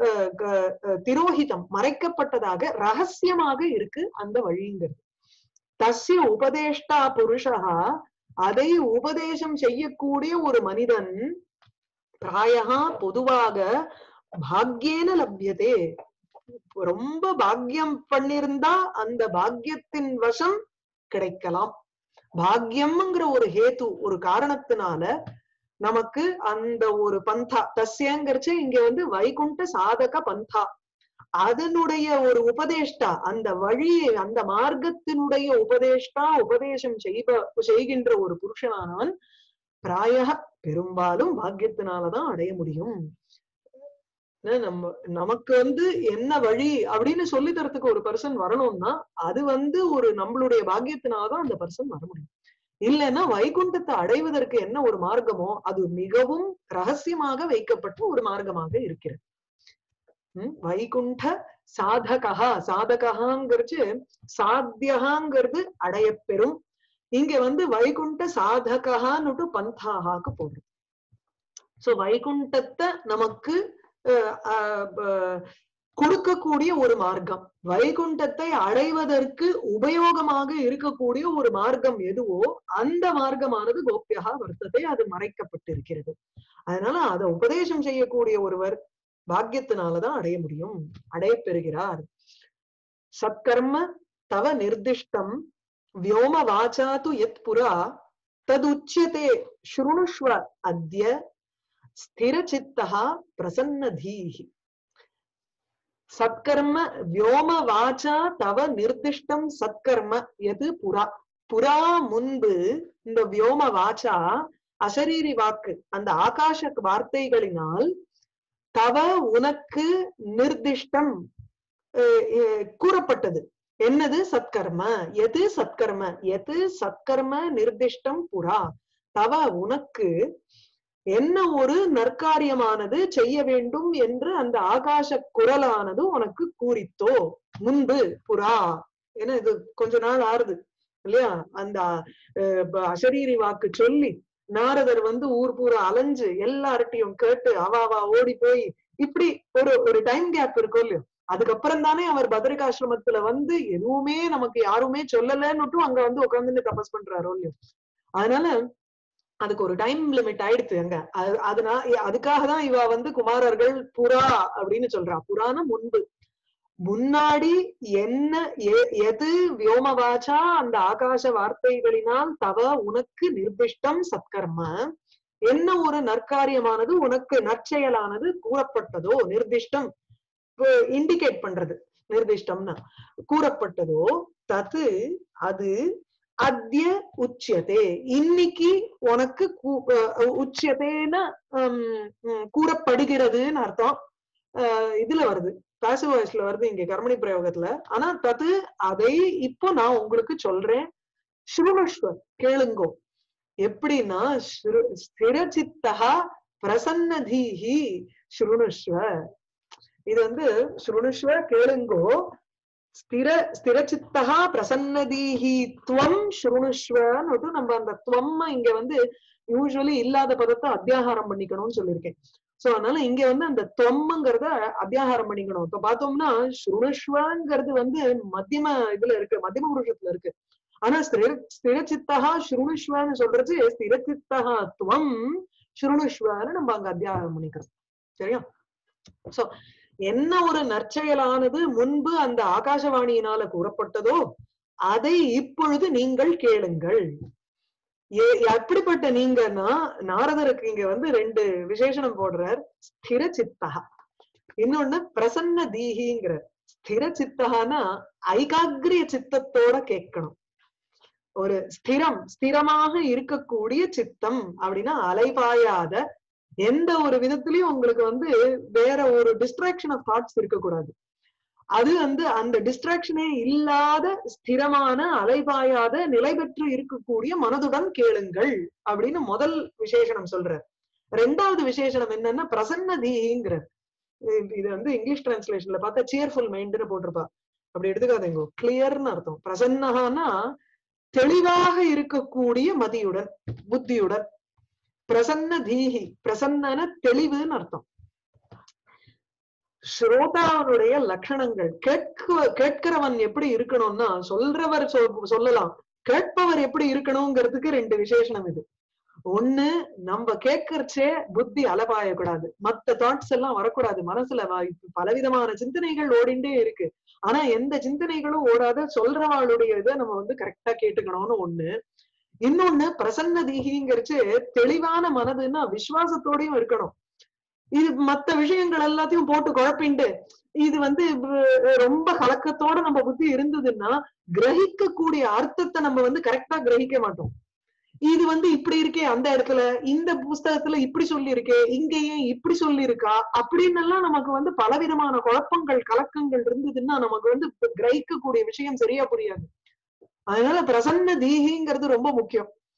Speaker 1: திரோஹிதம், மறைக்கப்பட்டதாக ரகசியமாக இருக்கு அந்த வழிங்கிறது. தஸ்ய உபதேஷ்டா புருஷா, அதை உபதேசம் செய்யக்கூடிய ஒரு மனிதன் பிராயகா பொதுவாக பாக்யேன லப்யதே, ரொம்ப பாக்கியம் பண்ணிருந்தா அந்த பாக்கியத்தின் வசம் கிடைக்கலாம். பாக்கியம்ங்கிற ஒரு ஹேத்து, ஒரு காரணத்தினால நமக்கு அந்த ஒரு பந்தா, தஸ்யங்கிறச்சு இங்க வந்து வைகுண்ட சாதக பந்தா, அதனுடைய ஒரு உபதேஷ்டா, அந்த வழி அந்த மார்க்கத்தினுடைய உபதேஷ்டா, உபதேசம் செய்ப செய்கின்ற ஒரு புருஷனானவன் பிராயக பெரும்பாலும் பாக்கியத்தினாலதான் அடைய முடியும். நம்ம நமக்கு வந்து என்ன வழி அப்படின்னு சொல்லி தரத்துக்கு ஒரு பர்சன் வரணும்னா அது வந்து ஒரு நம்மளுடைய பாக்கியத்தினாலதான் அந்த பர்சன் வர முடியும். இல்லைன்னா வைகுண்டத்தை அடைவதற்கு என்ன ஒரு மார்க்கமோ அது மிகவும் ரகசியமாக வைக்கப்பட்ட ஒரு மார்க்கமாக இருக்கிறது. உம் வைகுண்ட சாதகா, சாதகாங்கிறது சாத்தியகாங்கிறது அடையப்பெறும். இங்க வந்து வைகுண்ட சாதகான்னுட்டு பந்தாகாக்கு போடுறது. சோ வைகுண்டத்தை நமக்கு கொடுக்கக்கூடிய ஒரு மார்க்கம், வைகுண்டத்தை அடைவதற்கு உபயோகமாக இருக்கக்கூடிய ஒரு மார்க்கம் எதுவோ அந்த மார்க்கமானது கோப்யகா வர்த்தத்தை, அது மறைக்கப்பட்டிருக்கிறது. அதனால அதை உபதேசம் செய்யக்கூடிய ஒருவர் பாக்கியத்தினாலதான் அடைய முடியும், அடைய பெறுகிறார். சத்கர்ம தவ நிர்திஷ்டம் வியோம வாசாது யத் புரா ததுச்யதே ஸ்ருணுஷ்வ அத்ய ஸ்திரசித்தஹ பிரசன்னதீஹி. சத்கர்ம வியோம வாச்சா தவ நிர்திஷ்டம் சத்கர்ம எது புரா, புரா முன்பு இந்த வியோம வாச்சா அசரீரி வாக்கு, அந்த ஆகாச வார்த்தைகளினால் தவ உனக்கு நிர்திஷ்டம் கூறப்பட்டது. என்னது? சத்கர்ம. எது சத்கர்ம? எது சத்கர்ம நிர்திஷ்டம் புரா, தவ உனக்கு என்ன ஒரு நற்காரியமானது செய்ய வேண்டும் என்று அந்த ஆகாச குரலானது உனக்கு கூறித்தோ முன்பு. புரா ஏன்னா இது கொஞ்ச நாள் ஆறுது இல்லையா, அந்த அசரீரி வாக்கு சொல்லி நாரதர் வந்து ஊர் பூரா அலைஞ்சு எல்லார்ட்டையும் கேட்டு அவாவா ஓடி போய் இப்படி ஒரு ஒரு டைம் கேப் இருக்கும் இல்லையோ. அதுக்கப்புறம் தானே அவர் பத்ரிகாசிரமத்துல வந்து எதுவுமே நமக்கு யாருமே சொல்லலன்னுட்டும் அங்க வந்து உட்கார்ந்து தபஸ் பண்றாரோ இல்லையோ. அதனால அதுக்கு ஒரு டைம் லிமிட் ஆயிடுச்சு அங்க. அதனால அதுக்காக தான் இவ வந்து குமாரர்கள் புறா அப்படின்னு சொல்றா. புரான முன்பு, முன்னாடி என்ன எது வியோமவாச்சா அந்த ஆகாச வார்த்தைகளினால் தவ உனக்கு நிர்திஷ்டம் சத்கர்ம, என்ன ஒரு நற்காரியமானது உனக்கு நற்செயலானது கூறப்பட்டதோ, நிர்திஷ்டம் இண்டிகேட் பண்றது, நிர்திஷ்டம்னா கூறப்பட்டதோ, தது அது அத்ய உச்சியதே இன்னைக்கு உனக்கு உச்சியதேன்னு கூறப்படுகிறதுன்னு அர்த்தம். அஹ் இதுல வருது, பாசிவ் வாய்ஸ்ல வருது இங்க கர்மணி பிரயோகத்துல. ஆனா தது அதை இப்போ நான் உங்களுக்கு சொல்றேன். ஸ்ருணுஷ்வர் கேளுங்கோ. எப்படின்னா ஸ்திரசித்தஹா பிரசன்னதீஹி ஸ்ருணுஷ்வர். இது வந்து ஸ்ருணுஷ்வர் கேளுங்கோ, ஸ்திர ஸ்திரசித்தஹா பிரசன்னதீஹி துவம் ஸ்ருணுஷ்வன்னு நம்ம அந்த துவம் இங்க வந்து யூஸ்வலி இல்லாத பதத்தை அத்தியாகாரம் பண்ணிக்கணும்னு சொல்லியிருக்கேன். சோ அதனால இங்க வந்து அந்த தொம்ங்கிறத அத்தியாகாரம் பண்ணிக்கணும். இப்ப பார்த்தோம்னா ஸ்ருணுஷ்வங்கிறது வந்து மத்தியம இதுல இருக்கு, மத்தியம புருஷத்துல இருக்கு. ஆனா ஸ்திர ஸ்திரசித்தஹா ஸ்ருணுஷ்வன்னு சொல்றது ஸ்திரசித்தஹா துவம் ஸ்ருணுஷ்வன்னு நம்ம அங்க அத்தியாகாரம் பண்ணிக்கணும். சரியா? சோ என்ன ஒரு நற்செயலானது முன்பு அந்த ஆகாசவாணியினால கூறப்பட்டதோ அதை இப்பொழுது நீங்கள் கேளுங்கள். ஏ எப்படிப்பட்ட நீங்கன்னா, நாரதருக்கு இங்க வந்து ரெண்டு விசேஷனம் போடுறார். ஸ்திர சித்தகா, இன்னொன்னு பிரசன்ன தீஹிங்கிற. ஸ்திர சித்தகானா ஐகாகிரிய சித்தத்தோட கேட்கணும். ஒரு ஸ்திரம் ஸ்திரமாக இருக்கக்கூடிய சித்தம் அப்படின்னா அலைபாயாத, எந்த ஒரு விதத்திலயும் உங்களுக்கு வந்து வேற ஒரு டிஸ்ட்ராக்ஷன் ஆஃப் தாட்ஸ் இருக்கக்கூடாது. அது வந்து அந்த டிஸ்ட்ராக்ஷனே இல்லாத ஸ்திரமான அலைபாயாத நிலை பெற்று இருக்கக்கூடிய மனதுடன் கேளுங்கள் அப்படின்னு முதல் விசேஷனம் சொல்றார். ரெண்டாவது விசேஷனம் என்னன்னா பிரசன்னதீங்கிற. இது வந்து இங்கிலீஷ் டிரான்ஸ்லேஷன்ல பார்த்தா சியர்ஃபுல் மைண்ட்னு போட்டிருப்பா, அப்படி எடுத்துக்காதீங்க, கிளியர்னு அர்த்தம். பிரசன்னஹானா தெளிவாக இருக்கக்கூடிய மதியுடன், புத்தியுடன். பிரசன்ன தீஹி, பிரசன்னன தெளிவுன்னு அர்த்தம். ஸ்ரோதாவனுடைய லட்சணங்கள், கேட்க கேட்கிறவன் எப்படி இருக்கணும்னா, சொல்றவர் சொல்லலாம், கேட்பவர் எப்படி இருக்கணுங்கிறதுக்கு ரெண்டு விசேஷனம் இது. ஒண்ணு, நம்ம கேட்கறச்சே புத்தி அலபாயக்கூடாது, மத்த தாட்ஸ் எல்லாம் வரக்கூடாது. மனசுல பலவிதமான சிந்தனைகள் ஓடிண்டே இருக்கு, ஆனா எந்த சிந்தனைகளும் ஓடாத சொல்றவாளுடைய இதை நம்ம வந்து கரெக்டா கேட்டுக்கணும்னு ஒண்ணு. இன்னொன்னு பிரசன்ன தீகிங்கிறச்சு தெளிவான மனதுன்னா விசுவாசத்தோடையும் இருக்கணும். இது மத்த விஷயங்கள் எல்லாத்தையும் போட்டு குழப்பிண்டு இது வந்து ரொம்ப கலக்கத்தோட நம்ம புத்தி இருந்ததுன்னா கிரகிக்கக்கூடிய அர்த்தத்தை நம்ம வந்து கரெக்டா கிரகிக்க மாட்டோம். இது வந்து இப்படி இருக்கே அந்த இடத்துல, இந்த புஸ்தகத்துல இப்படி சொல்லி இருக்கே, இங்கேயும் இப்படி சொல்லி இருக்கா அப்படின்னு எல்லாம் நமக்கு வந்து பலவிதமான குழப்பங்கள் கலக்கங்கள் இருந்ததுன்னா நமக்கு வந்து கிரகிக்கக்கூடிய விஷயம் சரியா புரியாது. அதனால பிரசன்ன தீகிங்கிறது ரொம்ப முக்கியம்.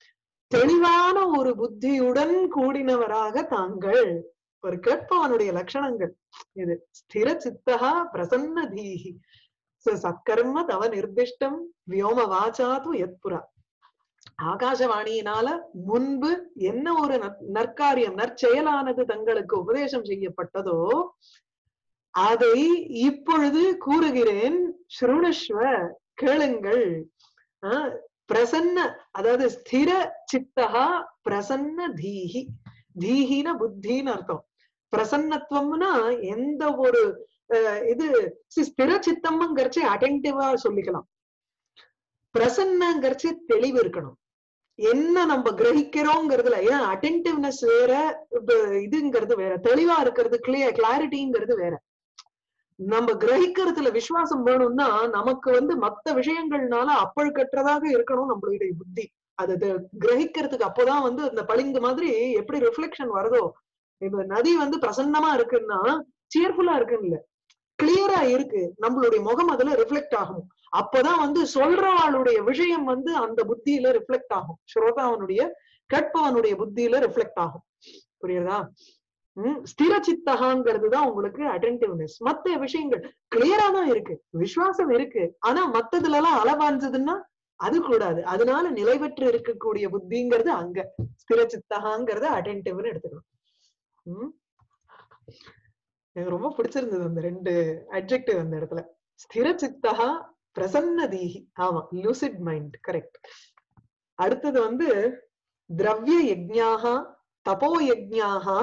Speaker 1: தெளிவான ஒரு புத்தியுடன் கூடினவராக தாங்கள். ஒரு கேட்பவனுடைய லட்சணங்கள் இது. ஸ்திர சித்தகா பிரசன்ன தீஹி சத்கர்ம தவ நிர்திஷ்டம் வியோம வாசாது யத்புரா. ஆகாசவாணியினால முன்பு என்ன ஒரு நற்காரியம் நற்செயலானது தங்களுக்கு உபதேசம் செய்யப்பட்டதோ அதை இப்பொழுது கூறுகிறேன். ஸ்ருணுஷ்வ கேளுங்கள். ஆஹ் பிரசன்ன அதாவது ஸ்திர சித்தகா பிரசன்ன தீஹி. தீஹின புத்தின்னு அர்த்தம். பிரசன்னத்துவம்னா எந்த ஒரு இது ஸ்திர சித்தம்ங்கிறச்சு அட்டென்டிவா சொல்லிக்கலாம். பிரசன்னங்கிறச்சு தெளிவு இருக்கணும். என்ன நம்ம கிரகிக்கிறோங்கிறதுல ஏன் அட்டென்டிவ்னஸ் வேற, இதுங்கிறது வேற, தெளிவா இருக்கிறது கிளியர் கிளாரிட்டிங்கிறது வேற. நம்ம கிரகிக்கிறதுல விசுவாசம் வேணும்னா நமக்கு வந்து மத்த விஷயங்கள்னால அப்பழுக்கற்றதாக இருக்கணும் நம்மளுடைய புத்தி. அது கிரகிக்கிறதுக்கு அப்போதான் வந்து இந்த பளிங்கு மாதிரி எப்படி ரிஃப்ளெக்ஷன் வருதோ. இப்ப நதி வந்து பிரசன்னமா இருக்குன்னா சியர்ஃபுல்லா இருக்குன்னு இல்ல, கிளியரா இருக்கு, நம்மளுடைய முகம் அதுல ரிஃப்ளெக்ட் ஆகும். அப்பதான் வந்து சொல்றவாளுடைய விஷயம் வந்து அந்த புத்தியில ரிஃப்ளெக்ட் ஆகும். ஸ்ரோதாவனுடைய கேட்பவனுடைய புத்தியில ரிஃப்ளெக்ட் ஆகும். புரியுதா? உம் ஸ்திர சித்தகாங்கிறதுதான் உங்களுக்கு அட்டென்டிவ்னஸ். மத்த விஷயங்கள் கிளியரா தான் இருக்கு, விசுவாசம் இருக்கு, ஆனா மத்ததுல எல்லாம் அளவாஞ்சதுன்னா அது கூடாது. அதனால நிலை பெற்று இருக்கக்கூடிய புத்திங்கிறது அங்க ஸ்திர சித்தகாங்கிறத அட்டென்டிவ்னு எடுத்துக்கணும். உம் எனக்கு ரொம்ப பிடிச்சிருந்தது அந்த ரெண்டு அட்ஜெக்டிவ் அந்த இடத்துல. ஸ்திர சித்தகா பிரசன்ன தீஹி. ஆமா, லூசிட் மைண்ட், கரெக்ட். அடுத்தது வந்து திரவிய யஜ்ஞாஹா தபோ யஜ்ஞாஹா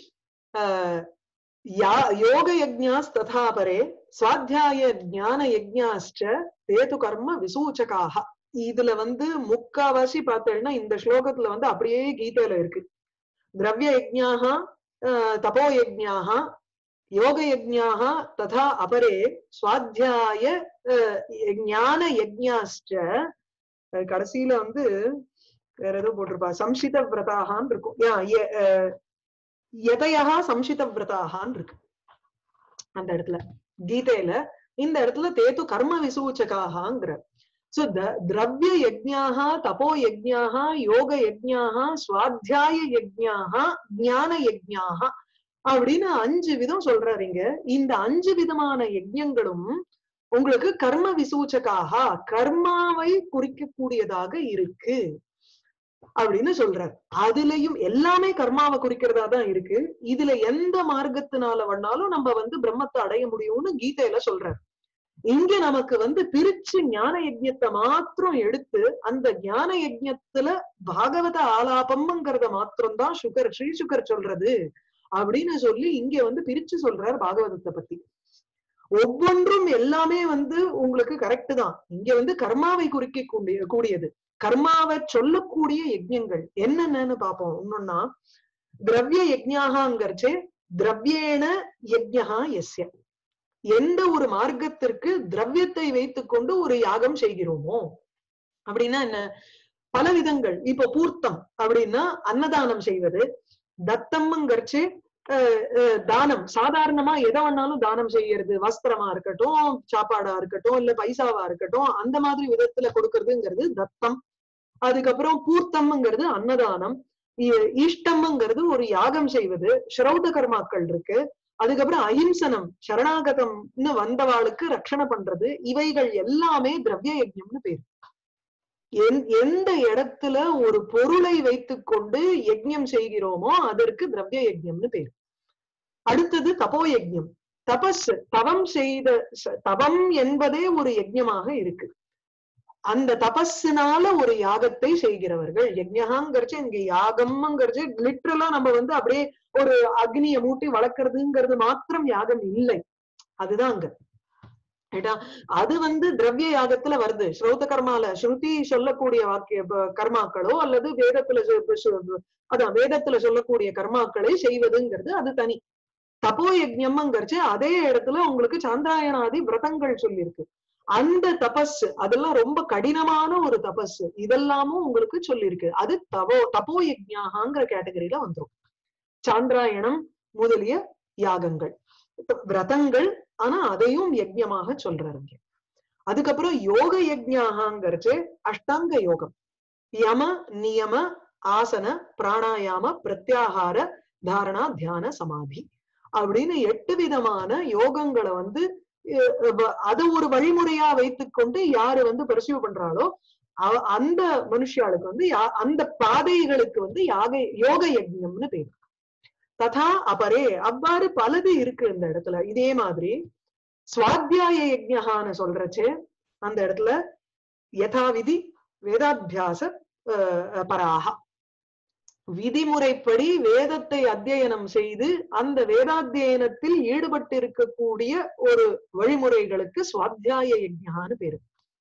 Speaker 1: யோக யஜ்ஞாஸ் ததா பரே ஸ்வாத்தியாய ஞான யஜ்ஞாஸ்ச தேது கர்ம விசூச்சகாக. இதுல வந்து முக்காவாசி பார்த்தேன்னா இந்த ஸ்லோகத்துல வந்து அப்படியே கீதையில இருக்கு. திரவிய யஜ்ஞாஹா தபோ யஜ்ஞாஹா யோக யஜ்ஞாஹா ததா அபரே ஸ்வாத்தியாய ஞான யஜ்ஞாஸ்ச. கடைசியில வந்து வேற ஏதோ போட்டிருப்பா, சம்சித விரதாகான்னு இருக்கும். எதையா சம்சித விரதாகான்னு இருக்கு அந்த இடத்துல கீதையில. இந்த இடத்துல தேத்து கர்ம விசூச்சகாங்கிற. சோ திரவிய யஜ்ஞாஹா தபோ யஜ்ஞாஹா யோக யஜ்ஞாஹா ஸ்வாத்தியாய யஜ்ஞாஹா ஞான யஜ்ஞாஹா அப்படின்னு அஞ்சு விதம் சொல்றாருங்க. இந்த அஞ்சு விதமான யஜ்ஞங்களும் உங்களுக்கு கர்ம விசூச்சகாக கர்மாவை குறிக்கக்கூடியதாக இருக்கு அப்படின்னு சொல்றாரு. அதுலயும் எல்லாமே கர்மாவை குறிக்கிறதா தான் இருக்கு. இதுல எந்த மார்க்கத்தினால வேணாலும் நம்ம வந்து பிரம்மத்தை அடைய முடியும்னு கீதையில சொல்றாரு. இங்க நமக்கு வந்து பிரிச்சு ஞான யஜ்ஞத்தை மாத்திரம் எடுத்து அந்த ஞான யஜ்ஞத்துல பாகவத ஆலாபம்ங்கிறத மாத்திரம் தான் சுகர் ஸ்ரீ சுகர் சொல்றது அப்படின்னு சொல்லி இங்க வந்து பிரிச்சு சொல்றாரு பாகவதத்தை பத்தி. ஒவ்வொன்றும் எல்லாமே வந்து உங்களுக்கு கரெக்ட் தான். இங்க வந்து கர்மாவை குறிக்க கூடிய கூடியது கர்மாவை சொல்லக்கூடிய யஜ்ஞங்கள் என்னென்னு பார்ப்போம். ஒன்னொன்னா திரவிய யஜ்ஞாகங்கிறச்சு திரவியேன யஜ்ஞா எஸ்ய. எந்த ஒரு மார்க்கத்திற்கு திரவியத்தை வைத்துக் கொண்டு ஒரு யாகம் செய்கிறோமோ அப்படின்னா என்ன, பல விதங்கள். இப்ப பூர்த்தம் அப்படின்னா அன்னதானம் செய்வது. தத்தம்ங்கிறச்சு தானம், சாதாரணமா எதை வேணாலும் தானம் செய்யறது, வஸ்திரமா இருக்கட்டும், சாப்பாடா இருக்கட்டும், இல்ல பைசாவா இருக்கட்டும், அந்த மாதிரி விதத்துல கொடுக்கறதுங்கிறது தத்தம். அதுக்கப்புறம் பூர்த்தம்ங்கிறது அன்னதானம். ஈஷ்டம்ங்கிறது ஒரு யாகம் செய்வது, ஸ்ரௌத கர்மாக்கள் இருக்கு. அதுக்கப்புறம் அஹிம்சனம், சரணாகதம்னு வந்தவாளுக்கு ரட்சணை பண்றது. இவைகள் எல்லாமே திரவிய யஜ்ஞம்னு பேரு. எந்த இடத்துல ஒரு பொருளை வைத்துக் கொண்டு யஜ்ஞம் செய்கிறோமோ அதற்கு திரவிய யஜ்ஞம்னு பேரு. அடுத்தது தபோ யஜ்ஞம். தபஸ், தவம் செய்த தவம் என்பதே ஒரு யஜ்ஞமாக இருக்கு. அந்த தபஸ்னால ஒரு யாகத்தை செய்கிறவர்கள் யஜ்ஞகாங்கிறச்சு. இங்க யாகம்ங்கிறச்சு லிட்ரலா நம்ம வந்து அப்படியே ஒரு அக்னியை மூட்டி வளர்க்கறதுங்கிறது மாத்திரம் யாகம் இல்லை. அதுதான் அங்க ஏட்டா. அது வந்து திரவிய யாகத்துல வருது. ஸ்ரோத கர்மால ஸ்ருதி சொல்லக்கூடிய வாக்கிய கர்மாக்களோ அல்லது வேதத்துல அதான் வேதத்துல சொல்லக்கூடிய கர்மாக்களை செய்வதுங்கிறது அது தனி. தபோ யஜ்ஞம்ங்கிறச்சு அதே இடத்துல உங்களுக்கு சாந்திராயணாதி விரதங்கள் சொல்லியிருக்கு. அந்த தபஸ் அதெல்லாம் ரொம்ப கடினமான ஒரு தபஸ், இதெல்லாமும் உங்களுக்கு சொல்லியிருக்கு. அது தபோ தபோ யஜ்ஞாங்கிற கேட்டகரியில வந்துரும். சாந்திராயணம் முதலிய யாகங்கள் விரதங்கள், ஆனா அதையும் யஜ்ஞமாக சொல்றாருங்க. அதுக்கப்புறம் யோக யஜ்ஞாங்கிறச்சு அஷ்டாங்க யோகம். யம நியம ஆசன பிராணாயாம பிரத்யாகார தாரணா தியான சமாதி அப்படின்னு எட்டு விதமான யோகங்களை வந்து அது ஒரு வழிமுறையா வைத்துக்கொண்டு யாரு வந்து பரிசீவ் பண்றாளோ அந்த மனுஷியாளுக்கு வந்து அந்த பாதைகளுக்கு வந்து யாக யோக யஜ்ஞம்னு பேரு. ததா அபரே அவ்வாறு பலது இருக்கு இந்த இடத்துல. இதே மாதிரி சுவாத்தியாய யஜ்ஞான்னு சொல்றச்சு அந்த இடத்துல யதாவிதி வேதாபியாச பராக விதிமுறைப்படி வேதத்தை அத்தியனம் செய்து அந்த வேதாத்தியனத்தில் ஈடுபட்டு இருக்கக்கூடிய ஒரு வழிமுறைகளுக்கு சுவாத்தியாய யஜ்ஞான்னு பேரு.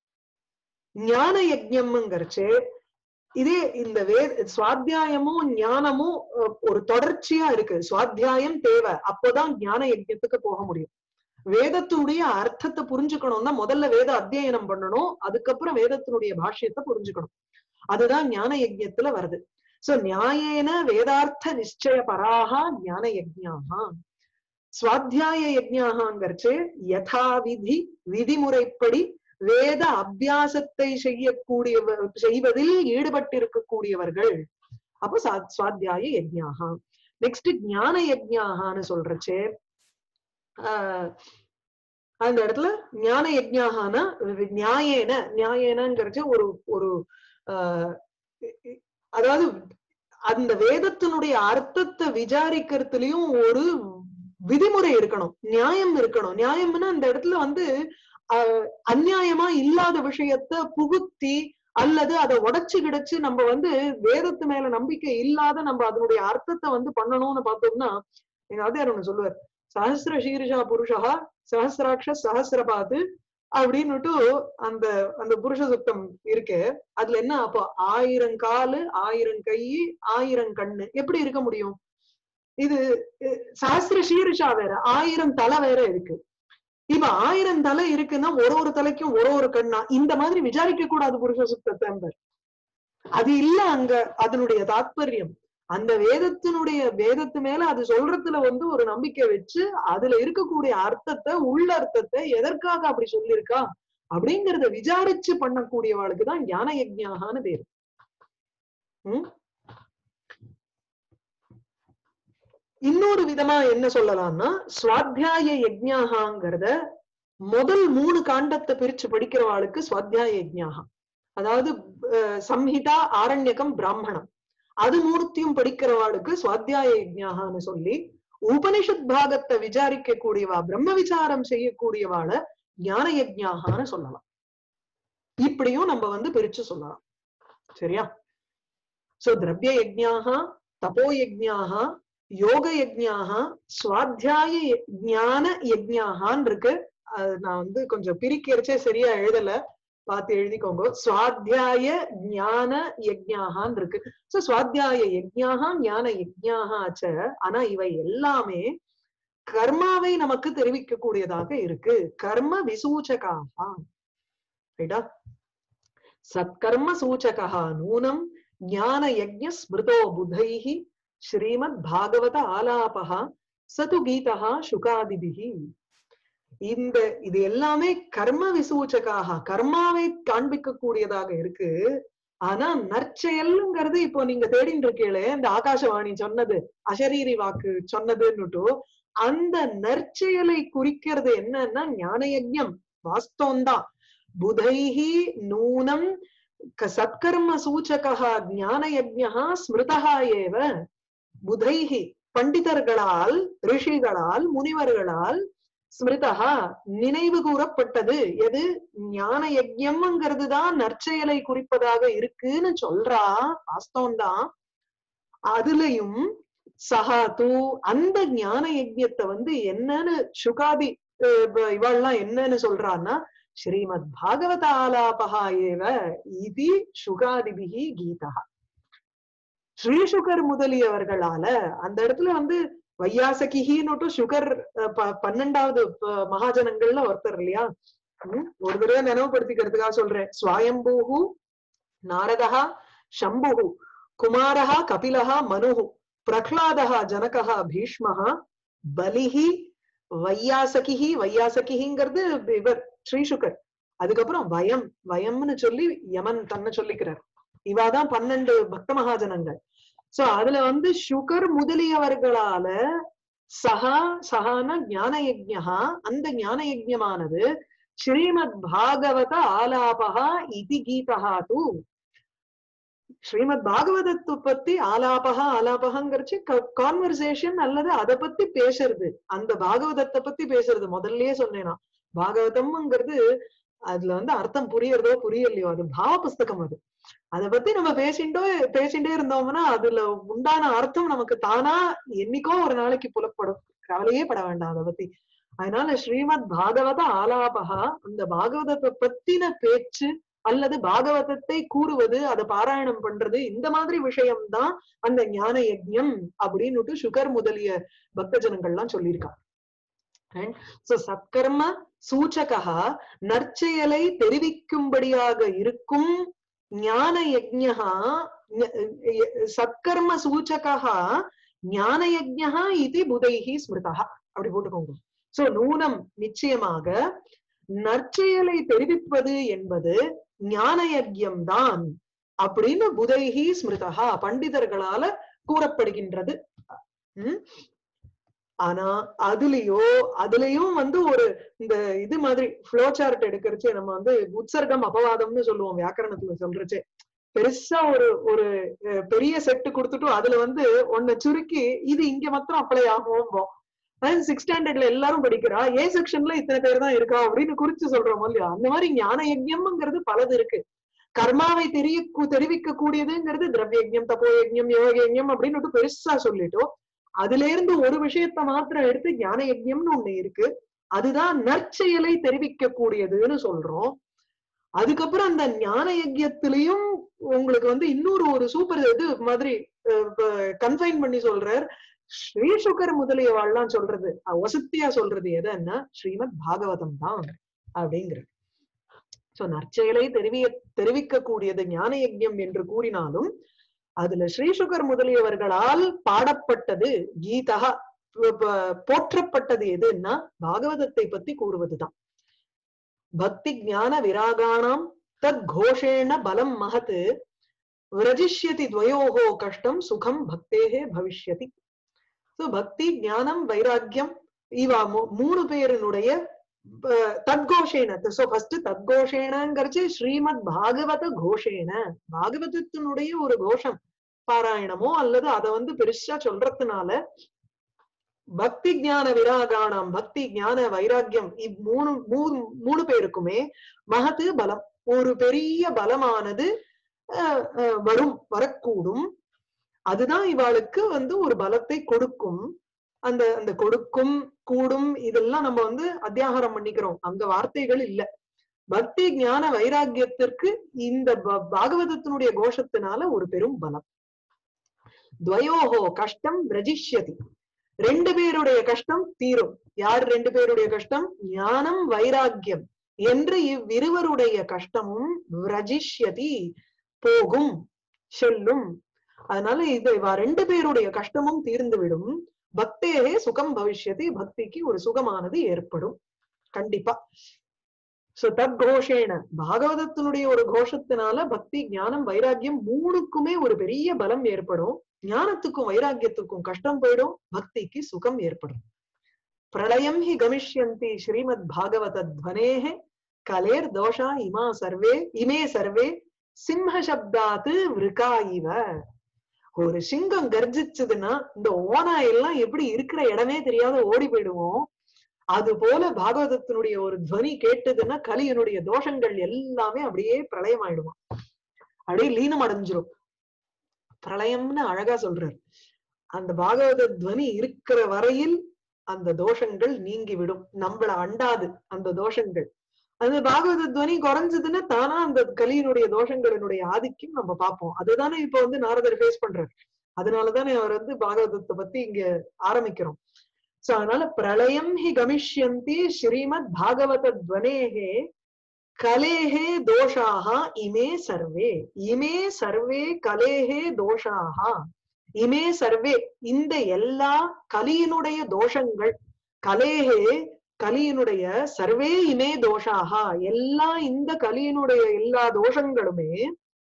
Speaker 1: ஞான யஜ்ஞம்ங்கிறச்சு இதே இந்த வே சுவாத்தியாயமும் ஞானமும் ஒரு தொடர்ச்சியா இருக்கு. சுவாத்தியாயம் தேவை, அப்போதான் ஞான யஜ்ஞத்துக்கு போக முடியும். வேதத்தினுடைய அர்த்தத்தை புரிஞ்சுக்கணும்னா முதல்ல வேத அத்தியனம் பண்ணணும், அதுக்கப்புறம் வேதத்தினுடைய பாஷ்யத்தை புரிஞ்சுக்கணும். அதுதான் ஞான யஜ்ஞத்துல வருது. சோ நியாயேன வேதார்த்த நிச்சய பராக ஞான யஜ்ஞாஹா. சுவாத்தியாய யஜ்ஞாங்கிறச்சு யதாவிதி விதிமுறைப்படி வேத அபியாசத்தை செய்யக்கூடிய செய்வதில் ஈடுபட்டிருக்கக்கூடியவர்கள். அப்போ சுவாத்தியாய யஜ்ஞாஹா. நெக்ஸ்ட் ஞான யஜ்ஞாஹான்னு சொல்றச்சு ஆஹ் அந்த இடத்துல ஞான யஜ்ஞாஹானா நியாயேன நியாயேனங்கிறச்சு ஒரு ஒரு ஆஹ் அதாவது அந்த வேதத்தினுடைய அர்த்தத்தை விசாரிக்கிறதுலயும் ஒரு விதிமுறை இருக்கணும், நியாயம் இருக்கணும். நியாயம்னா அந்த இடத்துல வந்து அஹ் அந்நியாயமா இல்லாத விஷயத்த புகுத்தி அல்லது அதை உடைச்சு கிடச்சு நம்ம வந்து வேதத்து மேல நம்பிக்கை இல்லாத நம்ம அதனுடைய அர்த்தத்தை வந்து பண்ணணும்னு பார்த்தோம்னா எங்க ஆதியார் ஒண்ணு சொல்லுவார், சஹசிர சீர்ஷா புருஷா சஹசிராட்ச சஹசிரபாது அப்படின்னுட்டு அந்த அந்த புருஷ சுத்தம் இருக்கு. அதுல என்ன அப்போ ஆயிரம் காலு ஆயிரம் கை ஆயிரம் கண்ணு எப்படி இருக்க முடியும்? இது சஹசிர சீர்ஷா வேற, ஆயிரம் தலை வேற இருக்கு. இப்ப ஆயிரம் தலை இருக்குன்னா ஒரு ஒரு தலைக்கும் ஒரு ஒரு கண்ணா இந்த மாதிரி விசாரிக்க கூடாது புருஷ சுத்தத்தை. அது இல்ல அங்க அதனுடைய தாத்பரியம். அந்த வேதத்தினுடைய வேதத்து மேல அது சொல்றதுல வந்து ஒரு நம்பிக்கை வச்சு அதுல இருக்கக்கூடிய அர்த்தத்தை உள்ள அர்த்தத்தை எதற்காக அப்படி சொல்லியிருக்கா அப்படிங்கறத விசாரிச்சு பண்ணக்கூடியவாளுக்குதான் ஞான யஜ்ஞான்னு பேரு. உம் இன்னொரு விதமா என்ன சொல்லலாம்னா சுவாத்தியாய யஜ்ஞாங்கிறத முதல் மூணு காண்டத்தை பிரிச்சு படிக்கிறவாளுக்கு சுவாத்தியாய யஜ்ஞாகம், அதாவது சம்ஹிதா ஆரண்யகம் பிராமணம் அது மூர்த்தியும் படிக்கிறவாளுக்கு சுவாத்தியாய யஜ்ஞான்னு சொல்லி உபனிஷத் பாகத்தை விசாரிக்க கூடியவா பிரம்ம விசாரம் செய்யக்கூடியவாள ஞான யஜ்ஞான்னு சொல்லலாம். இப்படியும் நம்ம வந்து பிரிச்சு சொல்லலாம். சரியா? சோ திரவிய யஜ்ஞாஹா தபோ யஜ்ஞாஹா யோக யஜ்ஞாஹா சுவாத்தியாய ஞான யஜ்ஞாஹான் இருக்கு. அது நான் வந்து கொஞ்சம் பிரிக்கிறச்சே சரியா எழுதல, பார்த்து எழுதிக்கோங்க. சுவாத்தியாய ஞான யஜ்ஞாஹான் இருக்கு. சோ சுவாத்தியாய யஜ்ஞாஹா ஞான யஜ்ஞாஹாச்ச. ஆனா இவை எல்லாமே கர்மாவை நமக்கு தெரிவிக்க கூடியதாக இருக்கு. கர்ம விசூச்சகாஹா. ரைட்டா? சத்கர்ம சூச்சகா நூனம் ஞான யஜ்ஞ ஸ்மிருதோ புதைஹி ஸ்ரீமத் பாகவத ஆலாபஹா சது கீதஹா சுகாதிபிஹி. இந்த இது எல்லாமே கர்ம விசூச்சகாக கர்மாவை காண்பிக்க கூடியதாக இருக்கு. ஆனா நற்செயல்ங்கிறது இப்போ நீங்க தேடிட்டு இருக்கீங்களே இந்த ஆகாசவாணி சொன்னது அசரீரி வாக்கு சொன்னதுன்னுட்டு அந்த நற்செயலை குறிக்கிறது என்னன்னா ஞான யஜ்ஞம் வாஸ்தவம்தான். புதைஹி நூனம் சத்கர்ம சூச்சகா ஞான யஜ்ஞா ஸ்மிருதா ஏவ. புதைஹி பண்டிதர்களால் ரிஷிகளால் முனிவர்களால் ஸ்மிருதா நினைவு கூறப்பட்டது எது? ஞான யஜ்ஞம்ங்கிறது தான் நற்செயலை குறிப்பதாக இருக்குன்னு சொல்றா, வாஸ்தவம்தான். அதுலயும் சஹா தூ அந்த ஞான யஜ்ஞத்தை வந்து என்னன்னு சுகாதி இவாள்லாம் என்னன்னு சொல்றான்னா ஸ்ரீமத் பாகவத ஆலாபஹா ஏவ இது சுகாதிபிஹி கீதா. ஸ்ரீசுகர் முதலியவர்களால அந்த இடத்துல வந்து வையாசகிஹின்னு சுகர் பன்னெண்டாவது மகாஜனங்கள்ல ஒருத்தர் இல்லையா, ஒரு தடவை நினைவுபடுத்திக்கிறதுக்காக சொல்றேன். ஸ்வயம்பூஹு நாரதா சம்புஹு குமாரஹா கபிலஹா மனுஹு பிரஹ்லாதஹா ஜனகஹா பீஷ்மஹா பலிஹி வையாசகிஹி. வையாசகிங்கிறது இவர் ஸ்ரீசுகர். அதுக்கப்புறம் வயம் வயம்னு சொல்லி யமன் தன்னை சொல்லிக்கிறார். இவாதான் பன்னெண்டு பக்த மகாஜனங்கள். சோ அதுல வந்து சுகர் முதலியவர்களால சகா சகான ஞான யஜ்ஞா, அந்த ஞான யஜ்ஞமானது ஸ்ரீமத் பாகவத ஆலாபகா இதி கீதா தூ, ஸ்ரீமத் பாகவதத்தை பத்தி ஆலாபகா ஆலாபகங்கிறச்சு கான்வர்சேஷன் அல்லது அதை பத்தி பேசுறது, அந்த பாகவதத்தை பத்தி பேசுறது. முதல்லயே சொன்னேனா பாகவதம்ங்கிறது அதுல வந்து அர்த்தம் புரியறதோ புரியலையோ அது பாவ புஸ்தகம். அது அதை பத்தி நம்ம பேசிட்டோ பேசிட்டே இருந்தோம்னா அதுல உண்டான அர்த்தம் நமக்கு தானா என்னைக்கோ ஒரு நாளைக்கு புலப்படும், கவலையே பட வேண்டாம் அதை பத்தி. அதனால ஸ்ரீமத் பாகவத ஆலாபகா, அந்த பாகவதத்தை பத்தின பேச்சு அல்லது பாகவதத்தை கூறுவது, அதை பாராயணம் பண்றது, இந்த மாதிரி விஷயம்தான் அந்த ஞான யஜ்ஞம் அப்படின்னுட்டு சுகர் முதலிய பக்த ஜனங்கள்லாம் சொல்லியிருக்காங்க. சத்கர்ம சூச்சகா, நற்செயலை தெரிவிக்கும்படியாக இருக்கும் ஞான யஜ்ஞா, சத்கர்ம சூச்சகா ஞான யஜ்ஞா இது புதைஹி ஸ்மிருதா, அப்படி போட்டுக்கோங்க. சோ நூனம் நிச்சயமாக நற்செயலை தெரிவிப்பது என்பது ஞான யஜ்யம் தான் அப்படின்னு புதைஹி ஸ்மிருதா பண்டிதர்களால கூறப்படுகின்றது. உம் ஆனா அதுலயோ அதுலயும் வந்து ஒரு இந்த இது மாதிரி ஃப்ளோ சார்ட் எடுக்கிறச்சு நம்ம வந்து உற்சர்க்கம் அபவாதம்னு சொல்லுவோம் வியாக்கரணத்துல சொல்றச்சு. பெருசா ஒரு ஒரு பெரிய செட்டு கொடுத்துட்டும் அதுல வந்து ஒன்ன சுருக்கி இது இங்க மாத்திரம் அப்ளை ஆகும். சிக்ஸ் ஸ்டாண்டர்ட்ல எல்லாரும் படிக்கிறா, ஏ செக்ஷன்ல இத்தனை பேர் தான் இருக்கா அப்படின்னு குறிச்சு சொல்றோம் இல்லையா. அந்த மாதிரி ஞான யஜ்யம்ங்கிறது பலது இருக்கு. கர்மாவை தெரிய தெரிவிக்க கூடியதுங்கிறது திரவிய யஜ்யம், தப்போ யஜ்யம், யோக யஜ்யம் அப்படின்னு பெருசா சொல்லிட்டோம். அதுல இருந்து ஒரு விஷயத்த மாத்திரம் எடுத்து ஞான யஜ்யம்னு ஒண்ணு இருக்கு, அதுதான் நற்செயலை தெரிவிக்க கூடியதுன்னு சொல்றோம். அதுக்கப்புறம் அந்த ஞான யஜ்யத்திலையும் உங்களுக்கு வந்து இன்னொரு ஒரு சூப்பர் இது மாதிரி கன்ஃபைன் பண்ணி சொல்றார். ஸ்ரீ சுகர் முதலியவாள்லாம் சொல்றது வசத்தியா சொல்றது எதுன்னா ஸ்ரீமத் பாகவதம் தான் அப்படிங்கிறது. சோ நற்செயலை தெரிவிய தெரிவிக்க கூடியது ஞான யஜ்யம் என்று கூறினாலும் அதுல ஸ்ரீசுகர் முதலியவர்களால் பாடப்பட்டது கீதா போற்றப்பட்டது எதுன்னா பாகவதத்தை பத்தி கூறுவதுதான். பக்தி ஞான விராகாணாம் தத் கோஷேண பலம் மகத் விரஜிஷ்யதி துவயோகோ கஷ்டம் சுகம் பக்தேஹே பவிஷ்யதி. பக்தி ஞானம் வைராக்கியம் இவா மூணு பேருனுடைய தத்கோஷேன. சோ ஃபர்ஸ்ட் தத்கோஷேனங்கிறச்சு ஸ்ரீமத் பாகவத கோஷேன, பாகவதத்தினுடைய ஒரு கோஷம் பாராயணமோ அல்லது அதை வந்து பெருசா சொல்றதுனால பக்தி ஞான விராகாணம், பக்தி ஞான வைராக்கியம் இம்மூணு மூணு மூணு பேருக்குமே மகத்து பலம், ஒரு பெரிய பலமானது வரும் வரக்கூடும். அதுதான் இவாளுக்கு வந்து ஒரு பலத்தை கொடுக்கும். அந்த அந்த கொடுக்கும் கூடும் இதெல்லாம் நம்ம வந்து அத்தியாகாரம் பண்ணிக்கிறோம், அங்க வார்த்தைகள் இல்ல. பக்தி ஞான வைராக்கியத்திற்கு இந்த பாகவதத்தினுடைய கோஷத்தினால ஒரு பெரும் பலம். துவயோகோ கஷ்டம் விரஜிஷ்யதி, ரெண்டு பேருடைய கஷ்டம் தீரும். யார் ரெண்டு பேருடைய கஷ்டம்? ஞானம் வைராக்கியம் என்று இவ்விருவருடைய கஷ்டமும் விரஜிஷ்யதி போகும் செல்லும். அதனால இது இவ ரெண்டு பேருடைய கஷ்டமும் தீர்ந்துவிடும். பக்தேகே சுகம் பவிஷ்யதி, பக்திக்கு ஒரு சுகமானது ஏற்படும் கண்டிப்பா. சோ தத்கோஷேன, பாகவதத்தினுடைய ஒரு கோஷத்தினால பக்தி ஞானம் வைராக்கியம் மூணுக்குமே ஒரு பெரிய பலம் ஏற்படும். ஞானத்துக்கும் வைராக்கியத்துக்கும் கஷ்டம் போயிடும், பக்திக்கு சுகம் ஏற்படும். பிரளயம் ஹி கமிஷ்யந்தி ஸ்ரீமத் பாகவத துவனேஹே கலேர் தோஷா இமா சர்வே இமே சர்வே சிம்ம சப்தாத்து விருகா இவ. ஒரு சிங்கம் கர்ஜிச்சதுன்னா இந்த ஓனாய் எல்லாம் எப்படி இருக்கிற இடமே தெரியாத ஓடி போயிடுவோம். அது போல பாகவதத்தினுடைய ஒரு துவனி கேட்டதுன்னா கலியனுடைய தோஷங்கள் எல்லாமே அப்படியே பிரளயம் ஆயிடுவான், அப்படியே லீனம் அடைஞ்சிரும். பிரளயம்னு அழகா சொல்றாரு. அந்த பாகவத துவனி இருக்கிற வரையில் அந்த தோஷங்கள் நீங்கி விடும், நம்மள அண்டாது அந்த தோஷங்கள். அந்த பாகவத துவனி குறைஞ்சதுன்னா தானா அந்த கலியினுடைய தோஷங்களினுடைய ஆதிக்கம் நம்ம பார்ப்போம். அதுதானே இப்ப வந்து நாரதர் ஃபேஸ் பண்றாரு. அதனாலதானே அவர் வந்து பாகவதத்தை பத்தி இங்க ஆரம்பிக்கிறோம். சோ அதனால பிரளயம் ஹி கமிஷ்யந்தி ஸ்ரீமத் பாகவத துவனேஹே கலேஹே தோஷாஹா இமே சர்வே. இமே சர்வே கலேஹே தோஷாஹா, இமே சர்வே இந்த எல்லா கலியினுடைய தோஷங்கள், கலேஹே கலியினுடைய சர்வே இமே தோஷாகா எல்லா இந்த கலியினுடைய எல்லா தோஷங்களுமே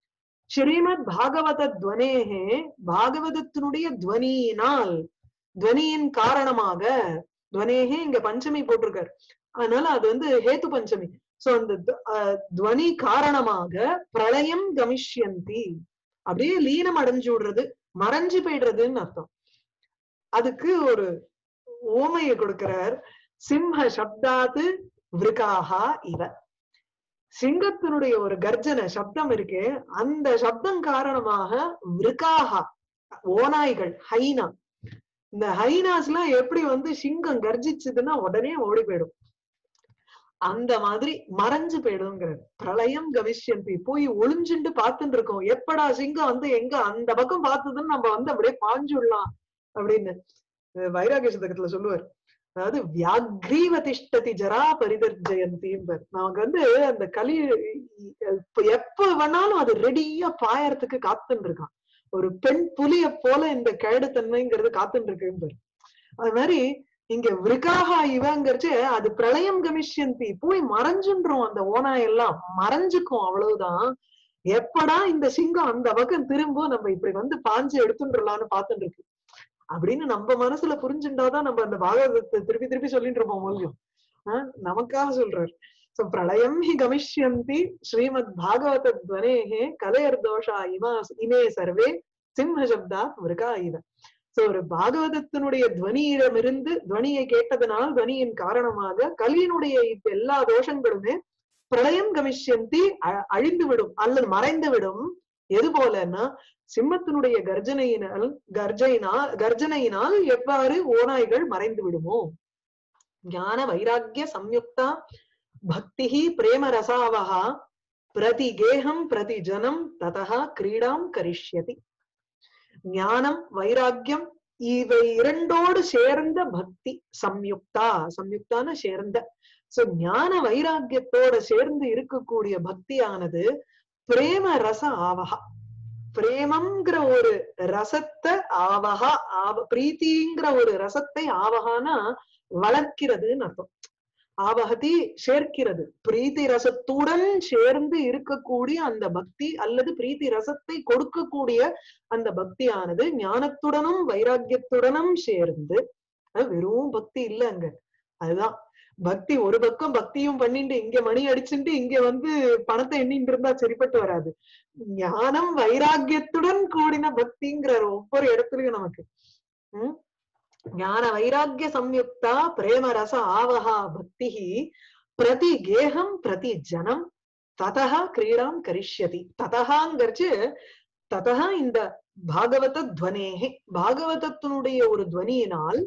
Speaker 1: ஸ்ரீமத் பாகவத துவனேகே பாகவதத்தினுடைய துவனியினால் துவனியின் காரணமாக துவனேகே இங்க பஞ்சமி போட்டிருக்காரு அதனால அது வந்து ஹேத்து பஞ்சமி சோ அந்த துவனி காரணமாக பிரளயம் கமிஷ்யந்தி அப்படியே லீனம் அடைஞ்சு விடுறது மறைஞ்சு போயிடுறதுன்னு அர்த்தம் அதுக்கு ஒரு ஓமையை கொடுக்கிறார் சிம்ம சப்தாத்து விருகாஹா இவ சிங்கத்தினுடைய ஒரு கர்ஜன சப்தம் இருக்கு அந்த சப்தம் காரணமாக விருகாஹா ஓநாய்கள் ஹைனா இந்த ஹைனாஸ் எல்லாம் எப்படி வந்து சிங்கம் கர்ஜிச்சதுன்னா உடனே ஓடி போயிடும் அந்த மாதிரி மறைஞ்சு போயிடுங்கிறது பிரளயம் கவிஷ்யந்தி போய் ஒளிஞ்சுண்டு பார்த்துட்டு இருக்கோம் எப்படா சிங்கம் வந்து எங்க அந்த பக்கம் பார்த்ததுன்னு நம்ம வந்து அப்படியே பாஞ்சுடலாம் அப்படின்னு வைராகிய சதகத்துல சொல்லுவார் அதாவது வியாக்ரீவ திஷ்டதி ஜரா பரிதர்ஜயந்திம்பர் நமக்கு வந்து அந்த கலி எப்ப வேணாலும் அது ரெடியா பாயறதுக்கு காத்துன்னு இருக்கான் ஒரு பெண் புலிய போல இந்த கேடுத்தன்மைங்கிறது காத்துன்னு இருக்கும்பர் அது மாதிரி இங்க விருகாகா இவங்கிறச்சு அது பிரளயம் கமிஷ்யந்தி போய் மறைஞ்சுன்றோம் அந்த ஓனாயெல்லாம் மறைஞ்சுக்கும் அவ்வளவுதான் எப்படா இந்த சிங்கம் அந்த பக்கம் திரும்ப நம்ம இப்படி வந்து பாஞ்சு எடுத்துட்டுலான்னு பாத்துட்டு இருக்கு அப்படின்னு நம்ம மனசுல புரிஞ்சுட்டாதான் நம்ம அந்த பாகவதத்தை திருப்பி திருப்பி சொல்லிட்டு இருப்போம் மூலியம் ஆஹ் நமக்காக சொல்றாரு சோ பிரளயம் ஹி கமிஷ்யந்தி ஸ்ரீமத் பாகவத துவனேகே கலையர் தோஷா இமா இமே சர்வே சிம்ம சப்தா விருகா இவ சோ ஒரு பாகவதத்தினுடைய துவனியிடமிருந்து துவனியை கேட்டதனால் துவனியின் காரணமாக கலியினுடைய இப்ப எல்லா தோஷங்களுமே பிரளயம் கமிஷ்யந்தி அழிந்து விடும் அல்லது மறைந்து விடும் எது போலன்னா சிம்மத்தினுடைய கர்ஜனையினால் கர்ஜையினால் கர்ஜனையினால் எவ்வாறு ஓநாய்கள் மறைந்து விடுமோ ஞான வைராக்கிய சம்யுக்தா பக்திஹி பிரேம ரசாவஹா பிரதி கேகம் பிரதி ஜனம் ததா கிரீடாம் கரிஷ்யதி ஞானம் வைராக்கியம் இவை இரண்டோடு சேர்ந்த பக்தி சம்யுக்தா சம்யுக்தான சேர்ந்த சோ ஞான வைராக்கியத்தோட சேர்ந்து இருக்கக்கூடிய பக்தியானது பிரேம ரச ஆவகா பிரேமம்ங்கிற ஒரு ரசத்தை ஆவகா ஆவ பிரீத்திங்கிற ஒரு ரசத்தை ஆவகானா வளர்க்கிறதுன்னு அர்த்தம் ஆவகதி சேர்க்கிறது பிரீத்தி ரசத்துடன் சேர்ந்து இருக்கக்கூடிய அந்த பக்தி அல்லது பிரீத்தி ரசத்தை கொடுக்கக்கூடிய அந்த பக்தியானது ஞானத்துடனும் வைராக்கியத்துடனும் சேர்ந்து வெறும் பக்தி இல்ல அங்க அதுதான் பக்தி ஒரு பக்கம் பக்தியும் பண்ணிட்டு இங்க மணி அடிச்சுட்டு இங்க வந்து பணத்தை எண்ணிட்டு இருந்தா சரிப்பட்டு வராது ஞானம் வைராக்கியத்துடன் கூடின பக்திங்கிற ஒவ்வொரு இடத்துலயும் நமக்கு உம் ஞான வைராக்கிய சம்யுக்தா பிரேம ரச ஆவகா பக்தி பிரதி கேகம் பிரதி ஜனம் ததா கிரீடாம் கரிஷ்யதி ததகாங்கிறச்சு ததா இந்த பாகவத துவனேகே பாகவதத்தினுடைய ஒரு துவனியினால்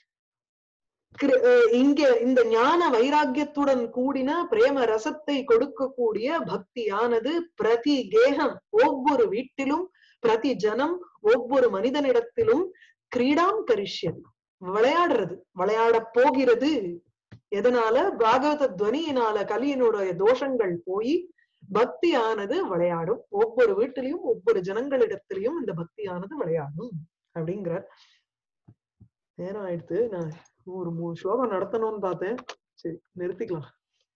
Speaker 1: இங்க இந்த ஞான வைராக்கியத்துடன் கூடின பிரேம ரசத்தை கொடுக்கக்கூடிய பக்தியானது பிரதி கேகம் ஒவ்வொரு வீட்டிலும் பிரதி ஜனம் ஒவ்வொரு மனிதனிடத்திலும் கிரீடாம் கரிஷ்யதி விளையாடுறது விளையாட போகிறது எதனால பாகவத துவனியினால கலியினுடைய தோஷங்கள் போய் பக்தியானது விளையாடும் ஒவ்வொரு வீட்டிலையும் ஒவ்வொரு ஜனங்களிடத்திலையும் இந்த பக்தியானது விளையாடும் அப்படிங்கிறார் நேரம் ஆயிடுத்து நான் ஒரு மூணு ஸ்லோகம் நடத்தணும்னு பார்த்தேன் சரி நிறுத்திக்கலாம்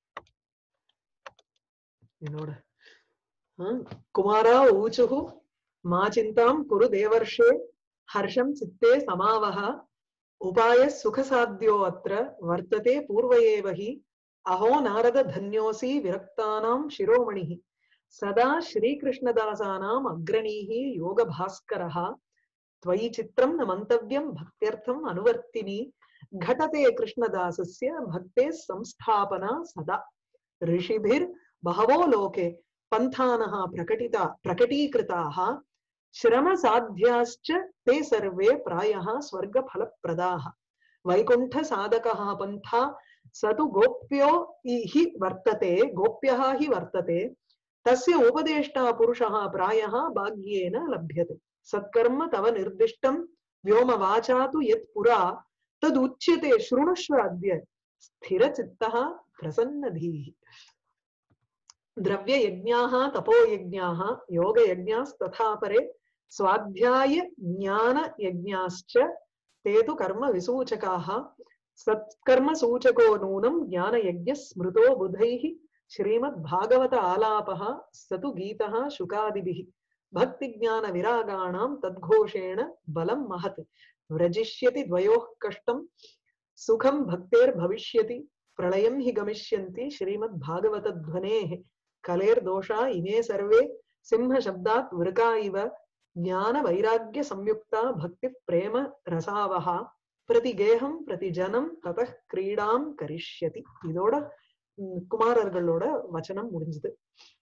Speaker 1: என்னோட ஆஹ் குமாரா ஊச்சுகு மா சிந்தாம் குரு தேவர்ஷே ஹர்ஷம் சித்தே சமாவஹா உபாய சுகசாத்யோ அத்ர வர்த்ததே பூர்வயேவஹி அஹோ நாரத தன்யோசி விரக்தானாம் சிரோமணிஹி சதா ஸ்ரீகிருஷ்ணதாசானாம் அக்ரணீஹி யோக பாஸ்கரஹ त्वयि चित्रं न मन्तव्यं भक्त्यर्थम् अनुवर्तिनी घटते कृष्णदासस्य भक्ते संस्थापना सदा ऋषिभिर् बहवो लोके पन्थानः प्रकटिता प्रकटीकृताः श्रम साध्याश्च ते सर्वे प्रायः स्वर्गफलप्रदाः वैकुण्ठ साधकः पन्था स तु गोप्यो हि वर्तते गोप्यः हि वर्तते तस्य उपदेष्टा पुरुषः प्रायः भाग्येन लभ्यते सत्कर्म तव निर्दिष्टं व्योम वाचा तु यत् पुरा तदुच्यते शृणुष्व अद्य स्थिरचित्तः प्रसन्नधीः द्रव्य यज्ञाः तपो यज्ञाः योग यज्ञास्तथा परे स्वाध्याय ज्ञान यज्ञाश्च ते तु कर्म विसूचकाः सत्कर्म सूचको नूनं ज्ञान यज्ञ स्मृतो बुधैः श्रीमद् भागवत आलापः स तु गीतः शुकादिभिः பக்தி ஞான விராகாணாம் தத்கோஷேண பலம் மகத் விரஜிஷ்யதி द्वयोः கஷ்டம் சுகம் பக்தேர் பவிஷ்யதி பிரளயம் ஹி கமிஷ்யந்தி ஸ்ரீமத் பாகவத த்வனேஹ கலேர் தோஷா இமே சர்வே சிம்ம சப்தாத் விருகா இவ ஞான வைராக்கிய சம்யுக்தா பக்தி பிரேம ரசாவஹா பிரதிகேகம் பிரதிஜனம் ததः கிரீடாம் கரிஷ்யதி. இதோட குமாரர்களோட வச்சனம் முடிஞ்சது.